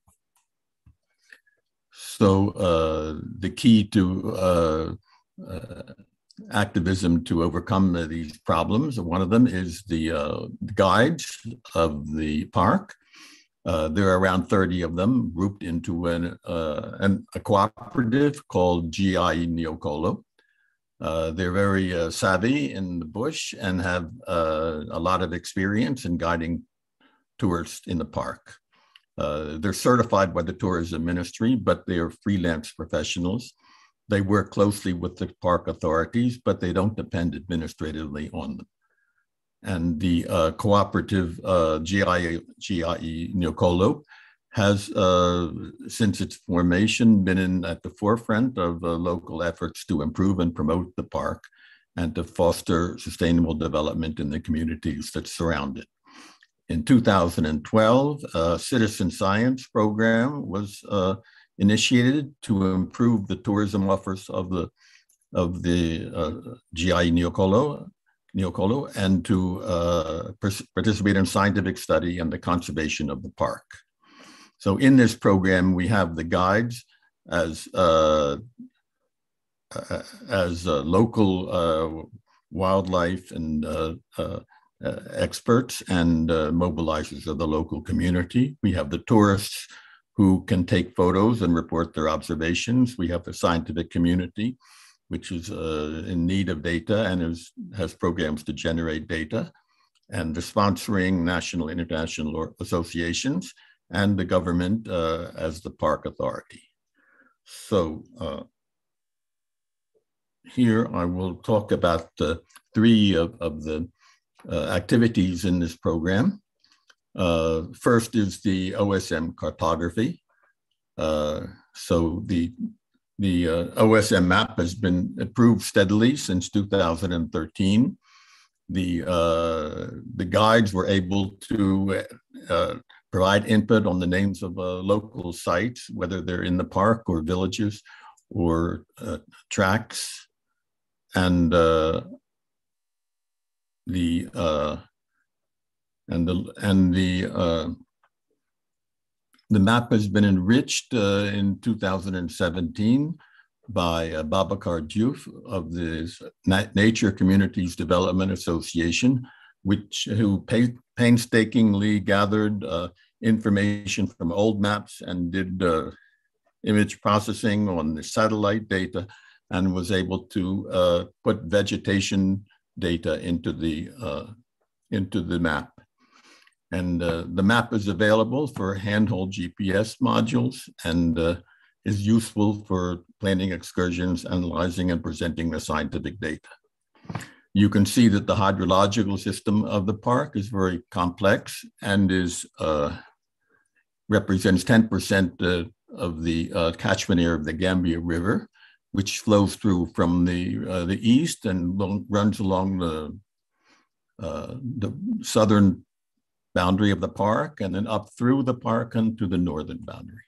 So uh, the key to uh, uh, activism to overcome uh, these problems, one of them is the uh, guides of the park. Uh, there are around thirty of them grouped into an, uh, an, a cooperative called G I Niokolo. Uh, they're very uh, savvy in the bush and have uh, a lot of experience in guiding tourists in the park. Uh, they're certified by the tourism ministry, but they are freelance professionals. They work closely with the park authorities, but they don't depend administratively on them. And the uh, cooperative uh, G I Niokolo has, uh, since its formation, been in, at the forefront of uh, local efforts to improve and promote the park and to foster sustainable development in the communities that surround it. In two thousand twelve, a citizen science program was uh, initiated to improve the tourism offers of the, of the uh, G I Niokolo, Niokolo and to uh, participate in scientific study and the conservation of the park. So in this program, we have the guides as, uh, uh, as uh, local uh, wildlife and uh, uh, uh, experts and uh, mobilizers of the local community. We have the tourists who can take photos and report their observations. We have the scientific community, which is uh, in need of data and is, has programs to generate data, and the sponsoring national and international associations, and the government uh, as the park authority. So uh, here I will talk about uh, three of, of the uh, activities in this program. Uh, first is the O S M cartography. Uh, so the The uh, O S M map has been improved steadily since two thousand thirteen. The, uh, the guides were able to uh, provide input on the names of uh, local sites, whether they're in the park or villages or uh, tracks. And uh, the uh, and the and the uh, the map has been enriched uh, in two thousand seventeen by uh, Babacar Diouf of the Nature Communities Development Association, which who pay, painstakingly gathered uh, information from old maps and did uh, image processing on the satellite data, and was able to uh, put vegetation data into the uh, into the map. And uh, the map is available for handheld G P S modules and uh, is useful for planning excursions, analyzing and presenting the scientific data. You can see that the hydrological system of the park is very complex and is uh, represents ten percent uh, of the uh, catchment area of the Gambia River, which flows through from the uh, the east and long, runs along the uh, the southern boundary of the park, and then up through the park and to the northern boundary.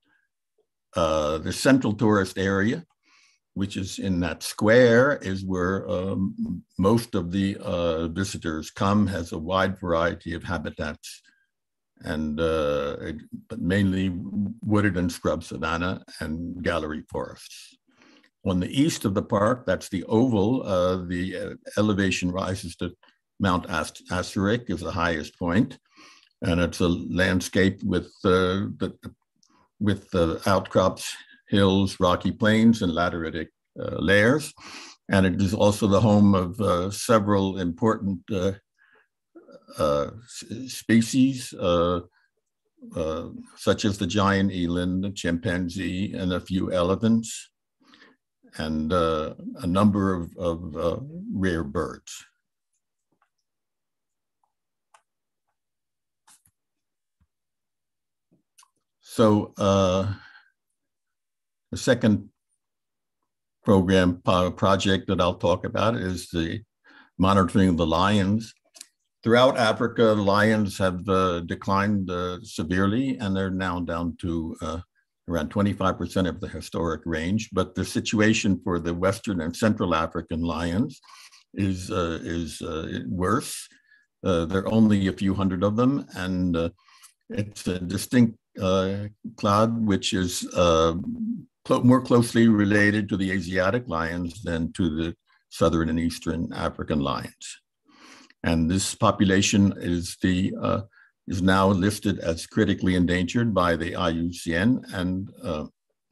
Uh, the central tourist area, which is in that square, is where um, most of the uh, visitors come, has a wide variety of habitats, and uh, it, but mainly wooded and scrub savanna and gallery forests. On the east of the park, that's the oval, uh, the uh, elevation rises to Mount Asterik is the highest point, and it's a landscape with uh, the with the outcrops, hills, rocky plains, and lateritic uh, layers. And it is also the home of uh, several important uh, uh, species, uh, uh, such as the giant eland, the chimpanzee, and a few elephants, and uh, a number of, of uh, rare birds. So uh, the second program project that I'll talk about is the monitoring of the lions. Throughout Africa, lions have uh, declined uh, severely, and they're now down to uh, around twenty-five percent of the historic range. But the situation for the Western and Central African lions is, uh, is uh, worse. Uh, there are only a few hundred of them, and uh, it's a distinct uh, cloud, which is uh, clo more closely related to the Asiatic lions than to the Southern and Eastern African lions. And this population is, the, uh, is now listed as critically endangered by the I U C N, and uh,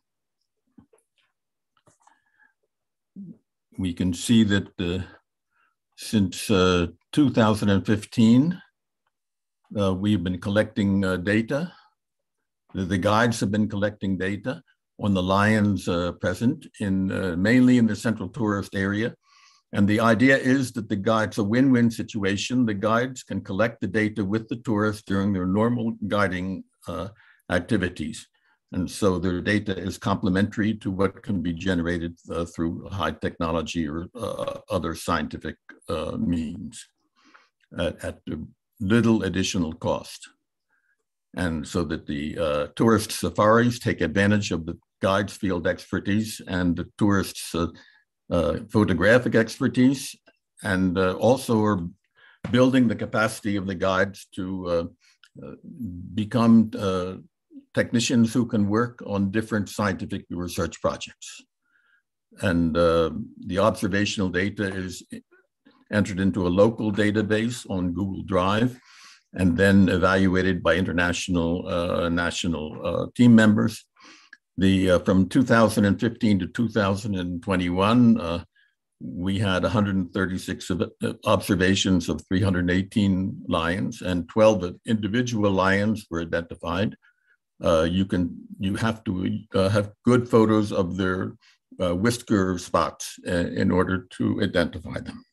we can see that uh, since uh, two thousand fifteen, uh, we've been collecting uh, data. The, the guides have been collecting data on the lions uh, present in uh, mainly in the central tourist area. And the idea is that the guides, a win-win situation, the guides can collect the data with the tourists during their normal guiding uh, activities. And so their data is complementary to what can be generated uh, through high technology or uh, other scientific uh, means at, at little additional cost. And so that the uh, tourist safaris take advantage of the guides' field expertise and the tourists' uh, uh, photographic expertise, and uh, also are building the capacity of the guides to uh, uh, become uh, technicians who can work on different scientific research projects. And uh, the observational data is entered into a local database on Google Drive, and then evaluated by international uh, national uh, team members. The, uh, from two thousand fifteen to two thousand twenty-one, uh, we had one hundred thirty-six observations of three hundred eighteen lions, and twelve individual lions were identified. Uh, you can, you have to uh, have good photos of their uh, whisker spots uh, in order to identify them.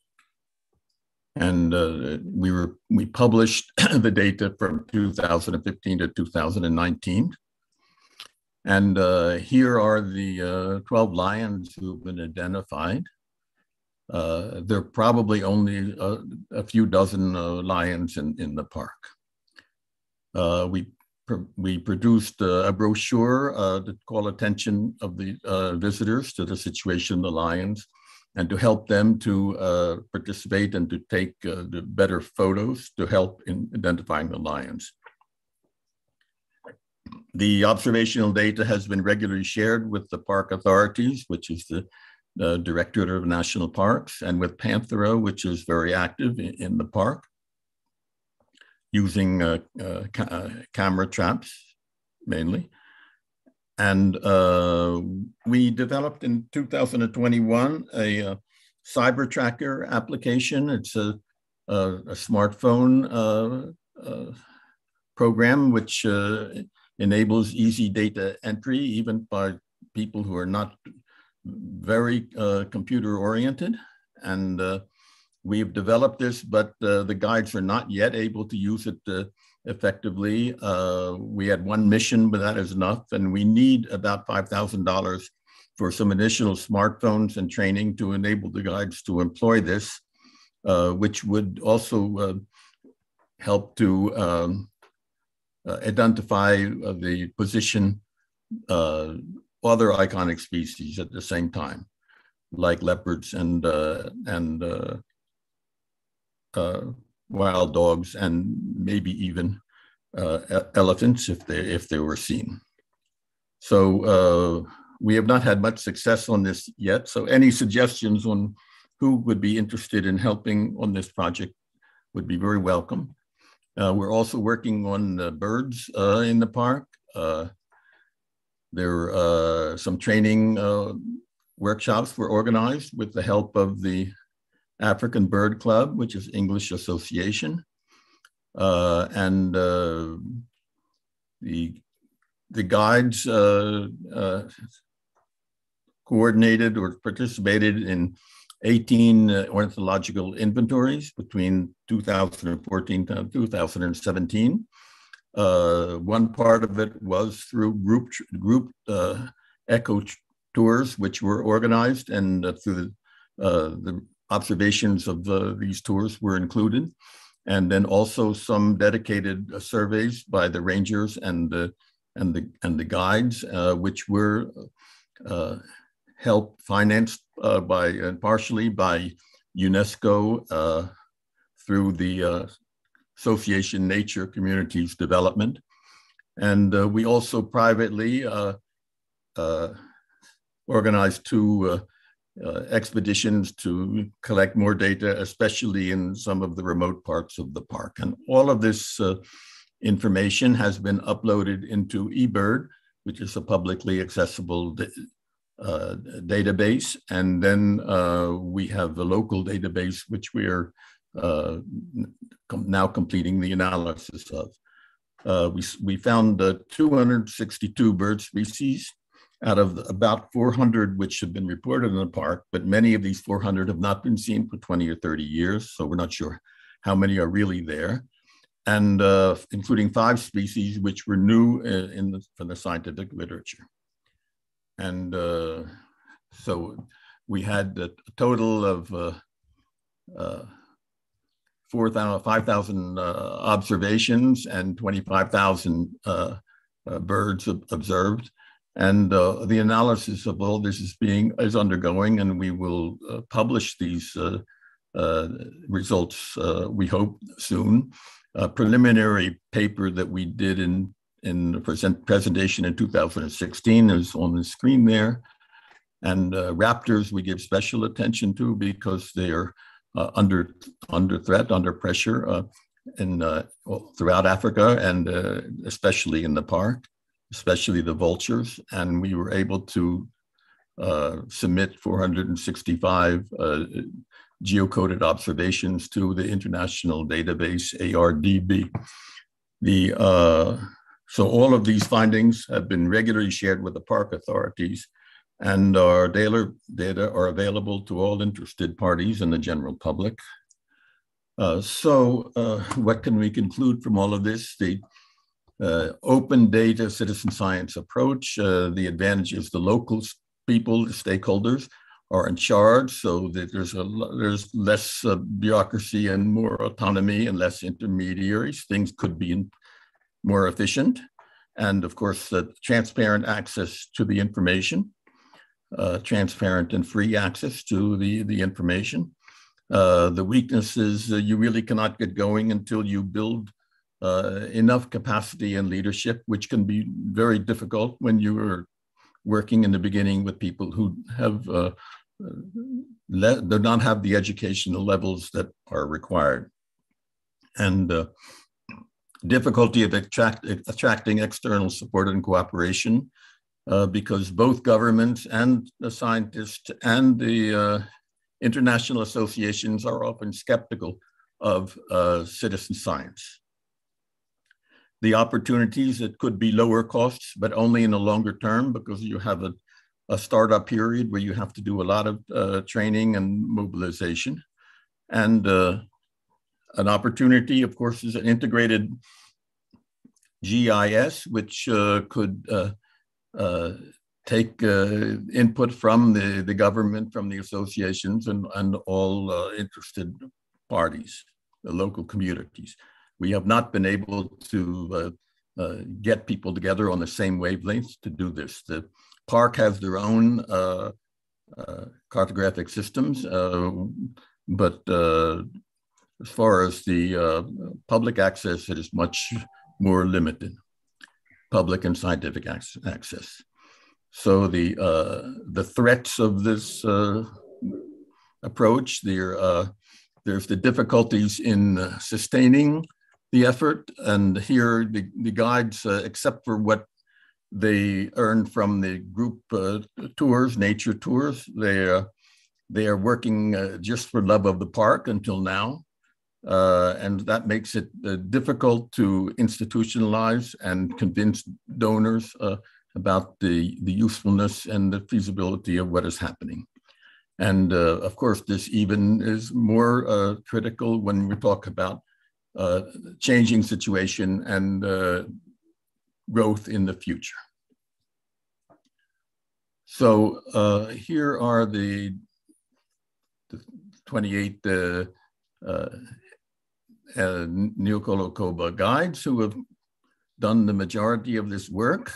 And uh, we were we published the data from two thousand fifteen to two thousand nineteen. And uh, here are the uh, twelve lions who've been identified. Uh, there are probably only a, a few dozen uh, lions in, in the park. Uh, we we produced uh, a brochure uh, to call attention of the uh, visitors to the situation of the lions, and to help them to uh, participate and to take uh, the better photos to help in identifying the lions. The observational data has been regularly shared with the park authorities, which is the uh, Directorate of National Parks, and with Panthera, which is very active in, in the park, using uh, uh, ca uh, camera traps mainly. And uh, we developed in two thousand twenty-one a, a cyber tracker application. It's a, a, a smartphone uh, uh, program which uh, enables easy data entry, even by people who are not very uh, computer oriented. And uh, we've developed this, but uh, the guides are not yet able to use it uh, effectively. Uh, we had one mission, but that is enough. And we need about five thousand dollars for some additional smartphones and training to enable the guides to employ this, uh, which would also uh, help to um, uh, identify uh, the position uh, other iconic species at the same time, like leopards and, uh, and uh, uh, wild dogs, and maybe even uh, elephants if they, if they were seen. So uh, we have not had much success on this yet. So any suggestions on who would be interested in helping on this project would be very welcome. Uh, we're also working on the birds uh, in the park. Uh, there are uh, some training uh, workshops were organized with the help of the African Bird Club, which is English Association. Uh, and uh, the, the guides uh, uh, coordinated or participated in eighteen uh, ornithological inventories between two thousand fourteen to two thousand seventeen. Uh, one part of it was through group, group uh, echo tours, which were organized, and uh, through the, uh, the observations of uh, these tours were included. And then also some dedicated uh, surveys by the rangers and the, and the, and the guides, uh, which were uh, helped financed uh, by, and partially by UNESCO uh, through the uh, Association Nature Communities Development. And uh, we also privately uh, uh, organized two uh, uh, expeditions to collect more data, especially in some of the remote parts of the park. And all of this uh, information has been uploaded into eBird, which is a publicly accessible uh, database. And then uh, we have the local database, which we are uh, com now completing the analysis of. Uh, we, we found uh, two hundred sixty-two bird species out of about four hundred which have been reported in the park, but many of these four hundred have not been seen for twenty or thirty years, so we're not sure how many are really there, and uh, including five species which were new in, in the, from the scientific literature. And uh, so we had a total of uh, uh, five thousand uh, observations and twenty-five thousand uh, uh, birds observed. And uh, the analysis of all this is being is undergoing, and we will uh, publish these uh, uh, results, uh, we hope, soon. A preliminary paper that we did in, in the present presentation in two thousand sixteen is on the screen there. And uh, raptors we give special attention to because they are uh, under, under threat, under pressure uh, in, uh, throughout Africa, and uh, especially in the park, especially the vultures. And we were able to uh, submit four hundred sixty-five uh, geocoded observations to the international database A R D B. The, uh, so all of these findings have been regularly shared with the park authorities, and our data, data are available to all interested parties and the general public. Uh, so uh, what can we conclude from all of this? The Uh, open data citizen science approach, uh, the advantage is the local people, the stakeholders are in charge, so that there's a there's less uh, bureaucracy and more autonomy and less intermediaries. Things could be in, more efficient. And of course, uh, transparent access to the information, uh, transparent and free access to the, the information. Uh, the weakness is uh, you really cannot get going until you build uh, enough capacity and leadership, which can be very difficult when you are working in the beginning with people who have uh, le- do not have the educational levels that are required. And uh, difficulty of attract, attracting external support and cooperation uh, because both governments and the scientists and the uh, international associations are often skeptical of uh, citizen science. The opportunities, it could be lower costs, but only in the longer term because you have a, a startup period where you have to do a lot of uh, training and mobilization. And uh, an opportunity, of course, is an integrated G I S, which uh, could uh, uh, take uh, input from the, the government, from the associations, and, and all uh, interested parties, the local communities. We have not been able to uh, uh, get people together on the same wavelengths to do this. The park has their own uh, uh, cartographic systems, uh, but uh, as far as the uh, public access, it is much more limited, public and scientific access. So the uh, the threats of this uh, approach, there, uh, there's the difficulties in uh, sustaining the effort. And here the, the guides, uh, except for what they earned from the group uh, tours, nature tours, they, uh, they are working uh, just for love of the park until now. Uh, and that makes it uh, difficult to institutionalize and convince donors uh, about the, the usefulness and the feasibility of what is happening. And uh, of course, this even is more uh, critical when we talk about uh, changing situation and uh, growth in the future. So uh, here are the, the twenty-eight uh, uh, uh, Neokolokoba guides who have done the majority of this work.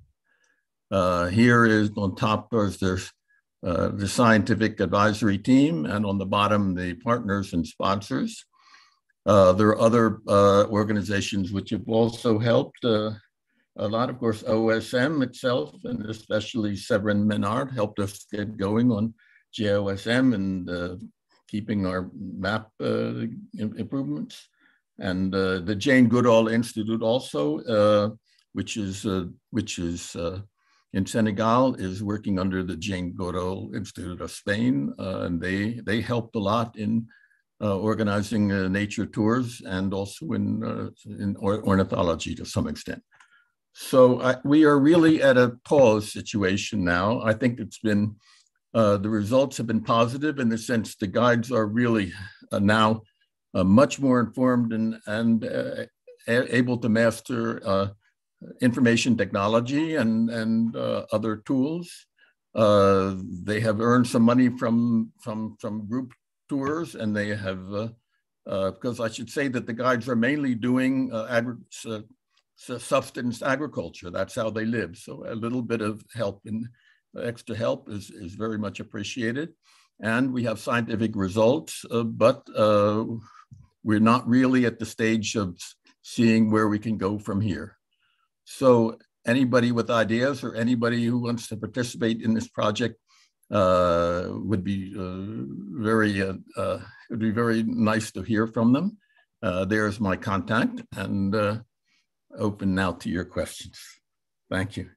Uh, here is on top, there's, there's uh, the scientific advisory team, and on the bottom, the partners and sponsors. Uh, there are other uh, organizations which have also helped uh, a lot. Of course, O S M itself, and especially Severin Menard, helped us get going on G O S M and uh, keeping our map uh, improvements. And uh, the Jane Goodall Institute also, uh, which is, uh, which is uh, in Senegal, is working under the Jane Goodall Institute of Spain. Uh, and they, they helped a lot in uh, organizing uh, nature tours and also in, uh, in or ornithology to some extent. So I, we are really at a pause situation now. I think it's been, uh, the results have been positive in the sense the guides are really uh, now uh, much more informed and, and uh, able to master uh, information technology and, and uh, other tools. Uh, they have earned some money from, from, from group tours, and they have, uh, uh, because I should say that the guides are mainly doing uh, agri uh, subsistence agriculture. That's how they live. So a little bit of help in uh, extra help is, is very much appreciated. And we have scientific results, uh, but uh, we're not really at the stage of seeing where we can go from here. So anybody with ideas or anybody who wants to participate in this project uh, would be uh, very, uh, uh, it would be very nice to hear from them. Uh, there's my contact, and uh, open now to your questions. Thank you.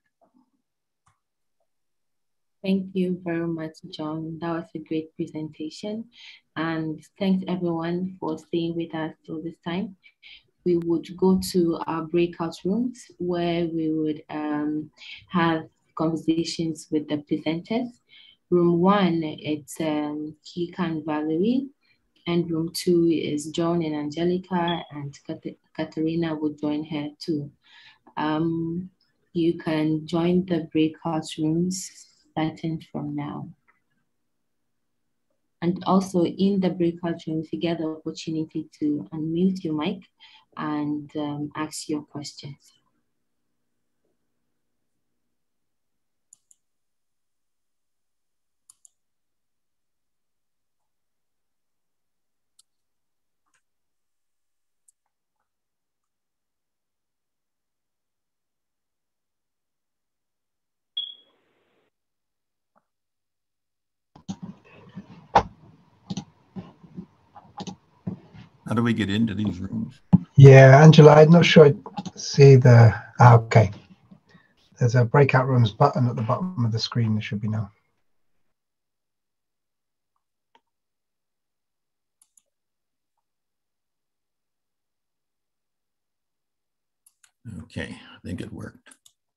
Thank you very much, John. That was a great presentation. And thanks everyone for staying with us till this time. We would go to our breakout rooms where we would um, have conversations with the presenters. Room one, it's um, Kika and Valerie. And room two is John and Angelica, and Katerina would join her too. Um, you can join the breakout rooms starting from now. And also in the breakout rooms, you get the opportunity to unmute your mic and um, ask your questions. How do we get into these rooms? Yeah, Angela, I'm not sure I see the, ah, okay. There's a breakout rooms button at the bottom of the screen, there should be now. Okay, I think it worked.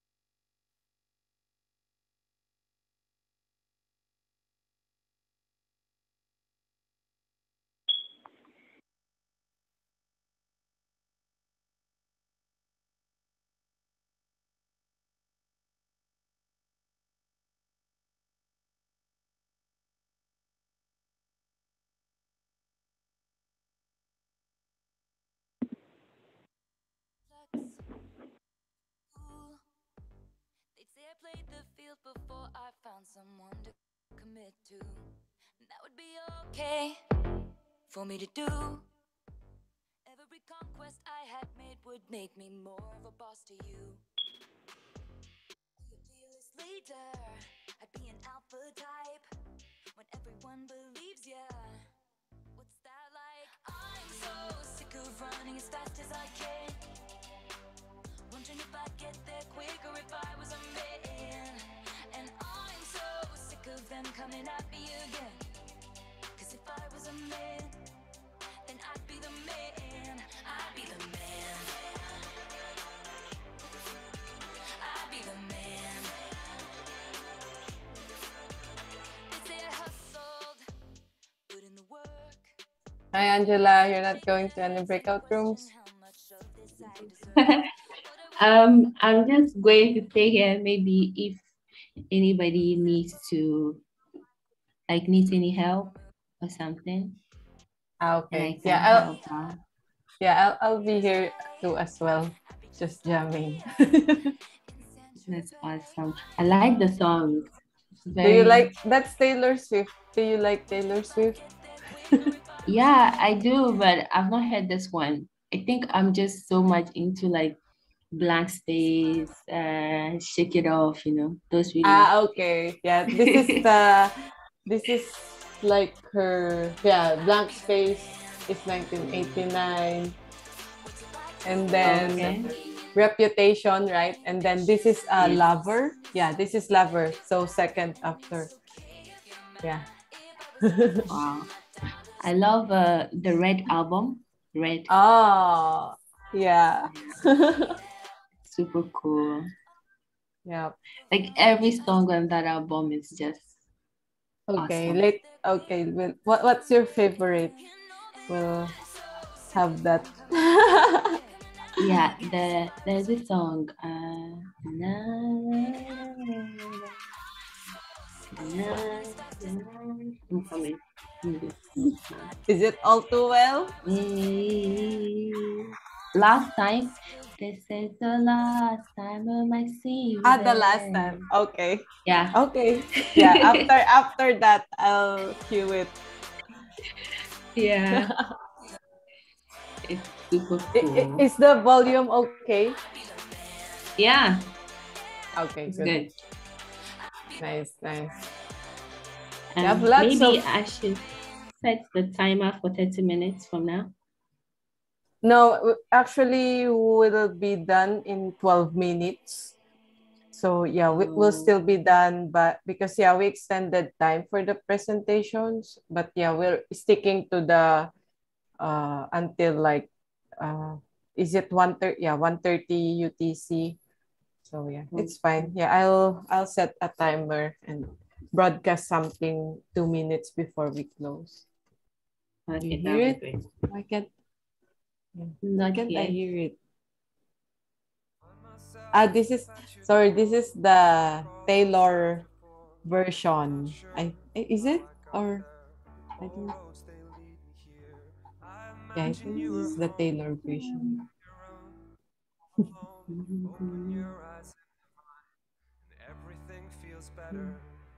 Played the field before I found someone to commit to. That would be okay for me to do. Every conquest I had made would make me more of a boss to you. Be a fearless leader, I'd be an alpha type. When everyone believes ya, what's that like? I'm so sick of running as fast as I can, wondering if I'd get there quicker if I was a man. And I'm so sick of them coming at me again, cause if I was a man, then I'd be the man. I'd be the man. I'd be the man. They say I hustled, put in the work. Hi, Angela. You're not going to any breakout rooms? um, I'm just going to stay here. Maybe if anybody needs to, like, needs any help or something. Ah, okay. Yeah, I'll, help out. yeah, I'll, I'll be here too as well. Just jamming. That's awesome. I like the song. Very... Do you like, that's Taylor Swift. Do you like Taylor Swift? Yeah, I do, but I've not heard this one. I think I'm just so much into like Blank Space, uh, Shake It Off, you know, those really. Ah, okay. Yeah, this is the, this is like her, yeah, Blank Space is nineteen eighty-nine. And then okay. Reputation, right? And then this is uh, yes. Lover. Yeah, this is Lover. So second after. Yeah. Wow. I love uh, the Red album. Red. Oh, yeah. Super cool. Yeah. Like every song on that album is just okay. Awesome. Late. Okay. Well, what what's your favorite? We'll have that. Yeah, the there's a song. Uh, na, na, na, I'm coming. Is it All Too Well? Mm, last time. This is the last time I might see you. Ah, the last time. Okay. Yeah. Okay. Yeah. After after that, I'll cue it. Yeah. It's super cool. Is the volume okay? Yeah. Okay, it's good. good. Nice, nice. Um, maybe of... I should set the timer for thirty minutes from now. No, actually, we'll be done in twelve minutes. So yeah, we, we'll still be done, but because yeah, we extended time for the presentations, but yeah, we're sticking to the uh until like uh is it one thirty? Yeah, one thirty U T C. So yeah, it's fine. Yeah, I'll I'll set a timer and broadcast something two minutes before we close. Okay, you hear it? Great. I can't. Not Why can't yet. I hear it? Ah, this is sorry. This is the Taylor version. I is it or I don't. Yeah, I think this is the Taylor version. Everything feels better.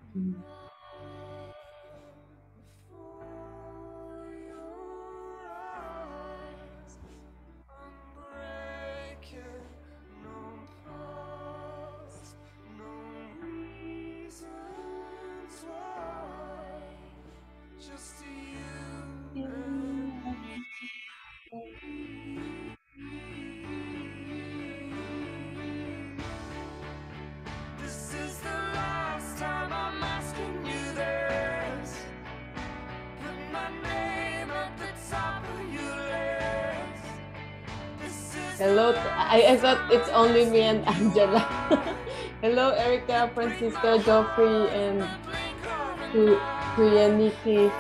Unbreaking, no past, no reasons why. Just you and me. This is the last time I'm asking you this. Put my name at the top of your list. This is Hello, I, I thought it's only me and Angela. Hello, Erica, Francisco, Joffrey, and Ku- Kuyaniki.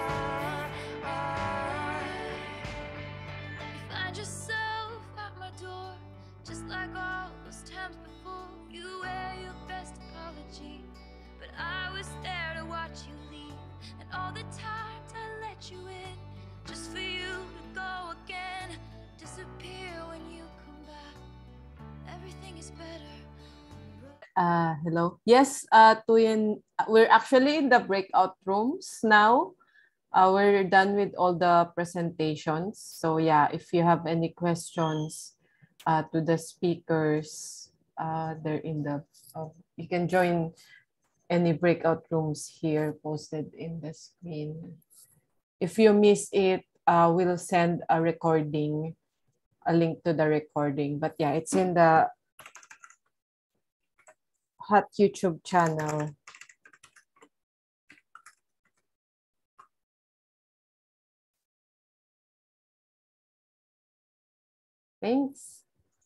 Find yourself at my door, just like all those times before. You wear your best apology, but I was there to watch you leave. And all the times I let you in, just for you to go again. Disappear when you come back. Everything is better. Uh, hello. Yes, uh, Tuyen, we're actually in the breakout rooms now. Uh, we're done with all the presentations. So yeah, if you have any questions uh, to the speakers, uh, they're in the, uh, you can join any breakout rooms here posted in the screen. If you miss it, uh, we'll send a recording, a link to the recording. But yeah, it's in the hot YouTube channel. Thanks.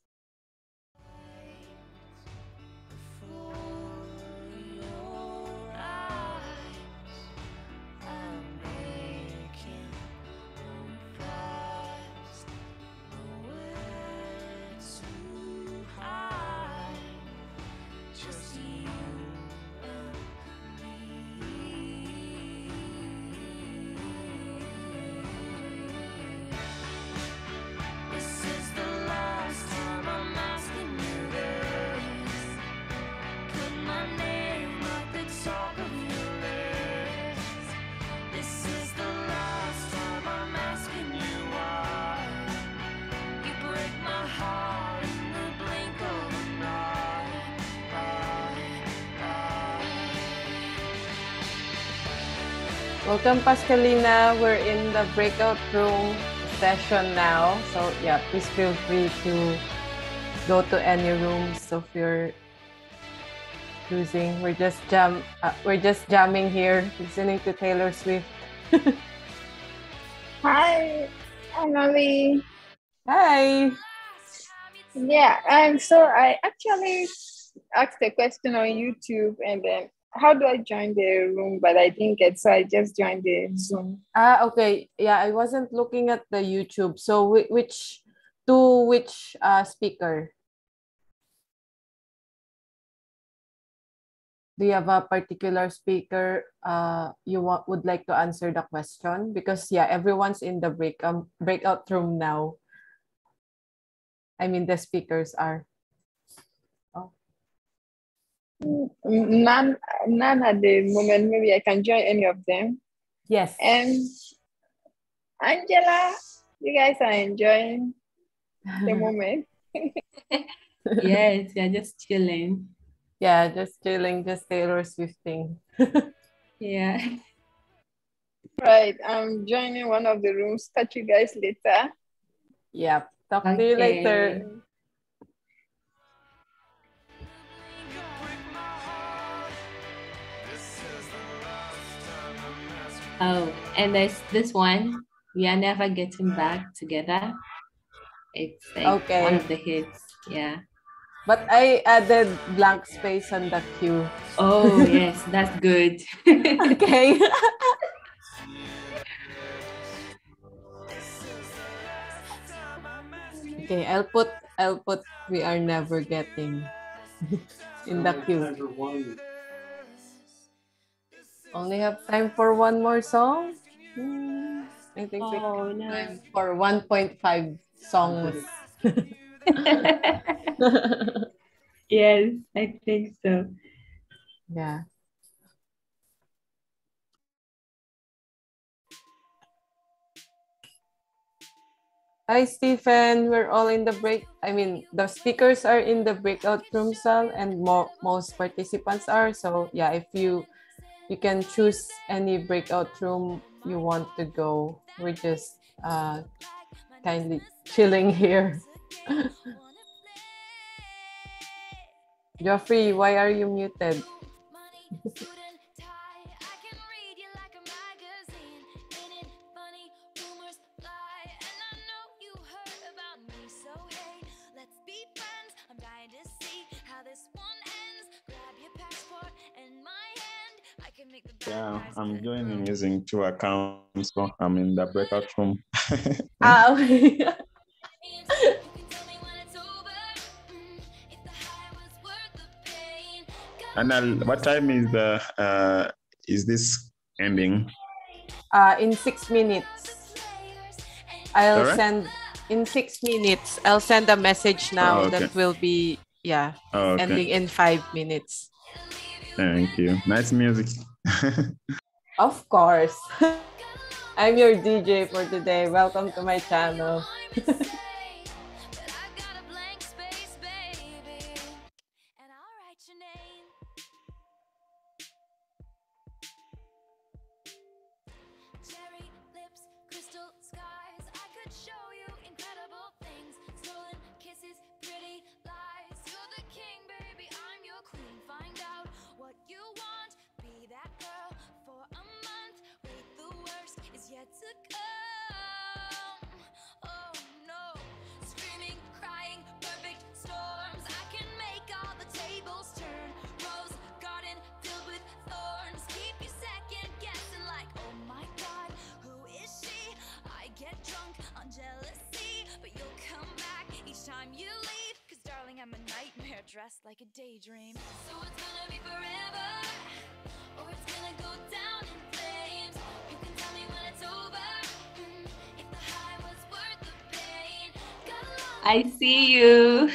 Welcome, Pascalina. We're in the breakout room session now. So yeah, please feel free to go to any rooms of your choosing. We're just jam. Uh, we're just jamming here, listening to Taylor Swift. Hi, Emily. Hi. Yeah, and so I actually asked a question on YouTube, and then how do I join the room? But I didn't get, so I just joined the Zoom. Ah, okay. Yeah, I wasn't looking at the YouTube. So whi- which to which uh, speaker? Do you have a particular speaker uh, you want would like to answer the question? Because yeah, everyone's in the break um, breakout room now. I mean, the speakers are. Oh. None, none at the moment. Maybe I can join any of them. Yes. And Angela, you guys are enjoying the moment. Yes, we are just chilling. Yeah, just chilling, just Taylor Swifting. Yeah. Right, I'm joining one of the rooms. Catch you guys later. Yeah, talk Okay. to you later. Oh, and there's this one. We are never getting back together. It's like Okay. one of the hits. Yeah. But I added blank space on the queue. Oh, yes, that's good. Okay. Okay, I'll put I'll put we are never getting in the queue. Only have time for one more song. Hmm. I think we Oh, have no. time for one point five songs. Yes, I think so. Yeah. Hi, Stephen. We're all in the break. I mean, the speakers are in the breakout room cell, and mo most participants are. So yeah, if you you can choose any breakout room you want to go. We're just uh, kindly chilling here. Geoffrey, why are you muted? Yeah, I'm joining using two accounts, so I'm in the breakout room. Ah, okay. And I'll, what time is the uh, is this ending? Uh, in six minutes, I'll Sorry? send in six minutes. I'll send a message now Oh, okay. that will be yeah Oh, okay. ending in five minutes. Thank you. Nice music. Of course. I'm your D J for today. Welcome to my channel. Cherry lips, crystal skies. I could show you incredible things. Stolen kisses, pretty lies. You're the king, baby. I'm your queen. Find out what you want. Be that girl for a month. Wait, the worst is yet to come. Oh no. Screaming, crying, perfect storms. I can make all the tables turn. Rose garden filled with thorns. Keep you second guessing like, oh my god, who is she? I get drunk on jealousy, but you'll come back each time you leave. Cause darling, I'm a nightmare dressed like a daydream. So it's gonna be forever, or it's gonna go down in flames. You can tell me when it's over, mm, if the high was worth the pain. Got a long I see you.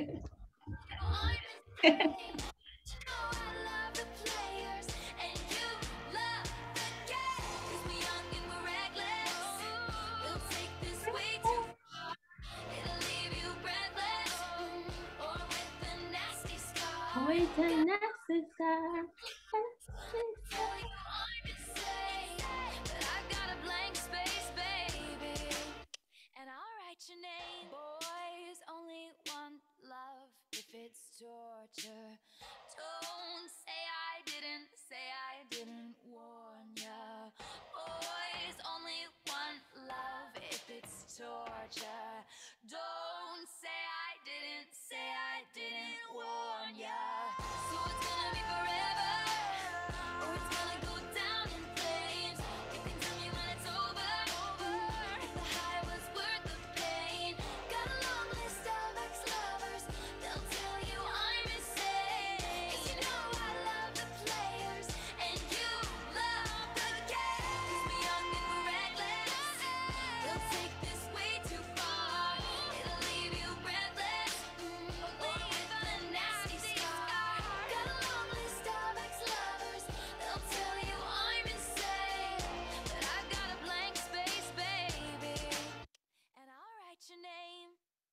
And I'll write your name. Boys only want love if it's torture. Don't say I didn't, say I didn't warn ya. Boys only want love if it's torture. Don't say I didn't, say I didn't warn ya. So it's gonna be forever, or it's gonna go down in flames. You can tell me when it's over, if the high was worth the pain. Got a long list of ex-lovers, they'll tell you I'm insane. 'Cause you know I love the players, and you love the game. 'Cause we're young and we're reckless, they'll take this way too far. It'll leave you breathless, mm, or with a nasty scar. Got a long list of ex-lovers, they'll tell you I'm insane. But I've got a blank space, baby, and I'll write your name.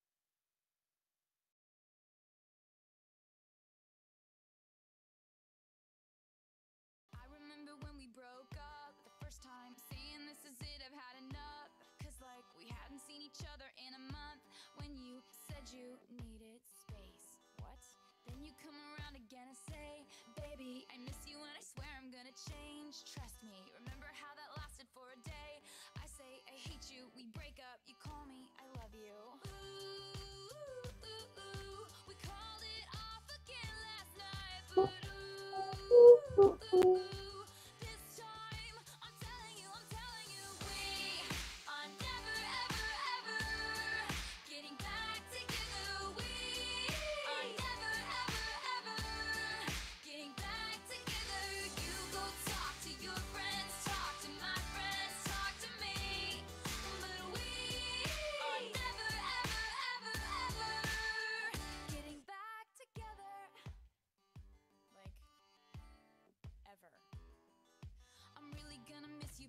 I remember when we broke up the first time, saying this is it, I've had enough. Cause like we hadn't seen each other in a month. When you said you needed space, what? Then you come around again and say, baby, I miss you and I swear I'm gonna change. Trust me, remember how that lasted for a day? I say I hate you, we break up, you call me, I love you. Ooh, ooh, ooh, we called it off again last night, but ooh, ooh, this time I'm telling you, I'm telling you, we are never, ever, ever getting back together. We are never, ever, ever getting back together. You go talk to your friends,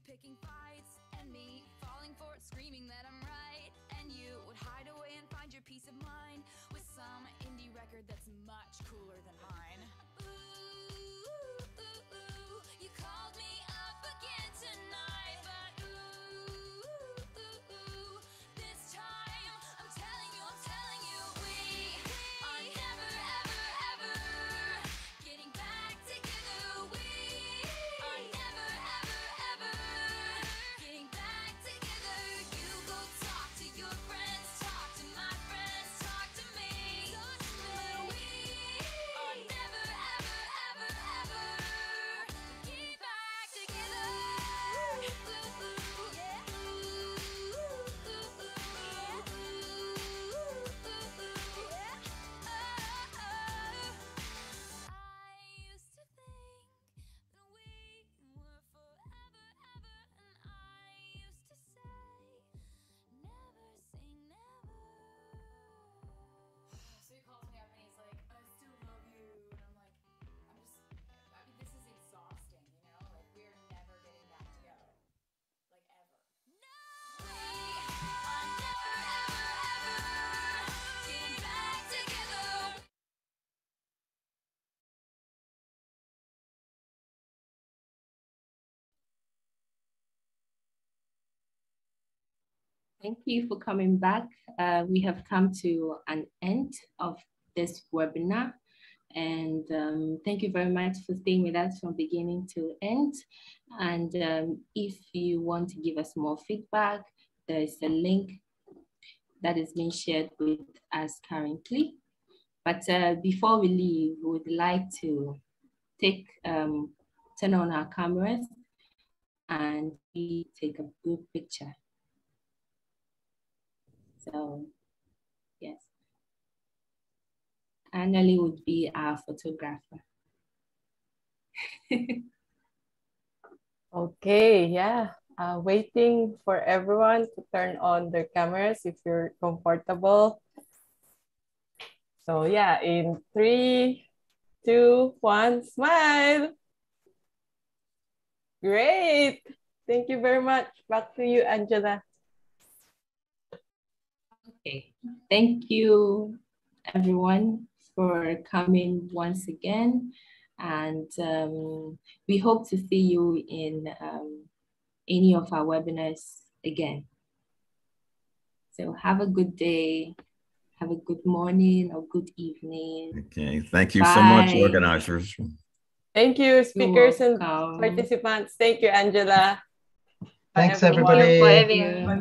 picking fights, and me falling for it, screaming that I'm right. And you would hide away and find your peace of mind with some indie record that's much cooler than mine. Ooh, ooh, ooh, you called me up again tonight, but ooh, ooh, ooh, this time I'm telling you, I'm telling you, we are never, ever, ever getting back together. We are never, ever, ever getting back together. You go talk to your friends, talk to my friends, talk to me. But we are never, ever, ever, ever get back together. Ooh, ooh, yeah. Ooh, ooh, ooh, yeah. Ooh, ooh, ooh, yeah. Oh, oh. I used to think that we were forever, ever, and I used to say, never say never. So he calls me up and he's like, I still love you. And I'm like, I'm just, I mean, this is exhausting, you know? Like, we're never getting back together. Like, ever. No! We are never, ever, ever getting back together. Thank you for coming back. Uh, we have come to an end of this webinar. And um, thank you very much for staying with us from beginning to end. And um, if you want to give us more feedback, there is a link that is being shared with us currently. But uh, before we leave, we would like to take, um, turn on our cameras and we take a good picture. So, yes. Annalie would be our photographer. Okay, yeah. Uh, waiting for everyone to turn on their cameras if you're comfortable. So yeah, in three, two, one, smile. Great. Thank you very much. Back to you, Angela. Okay, thank you everyone for coming once again. And um, we hope to see you in um, any of our webinars again. So have a good day, have a good morning or good evening. Okay, thank you Bye. so much, organizers. Thank you, speakers and welcome. participants. Thank you, Angela. Bye, Thanks, everyone. everybody. Thank you for having me.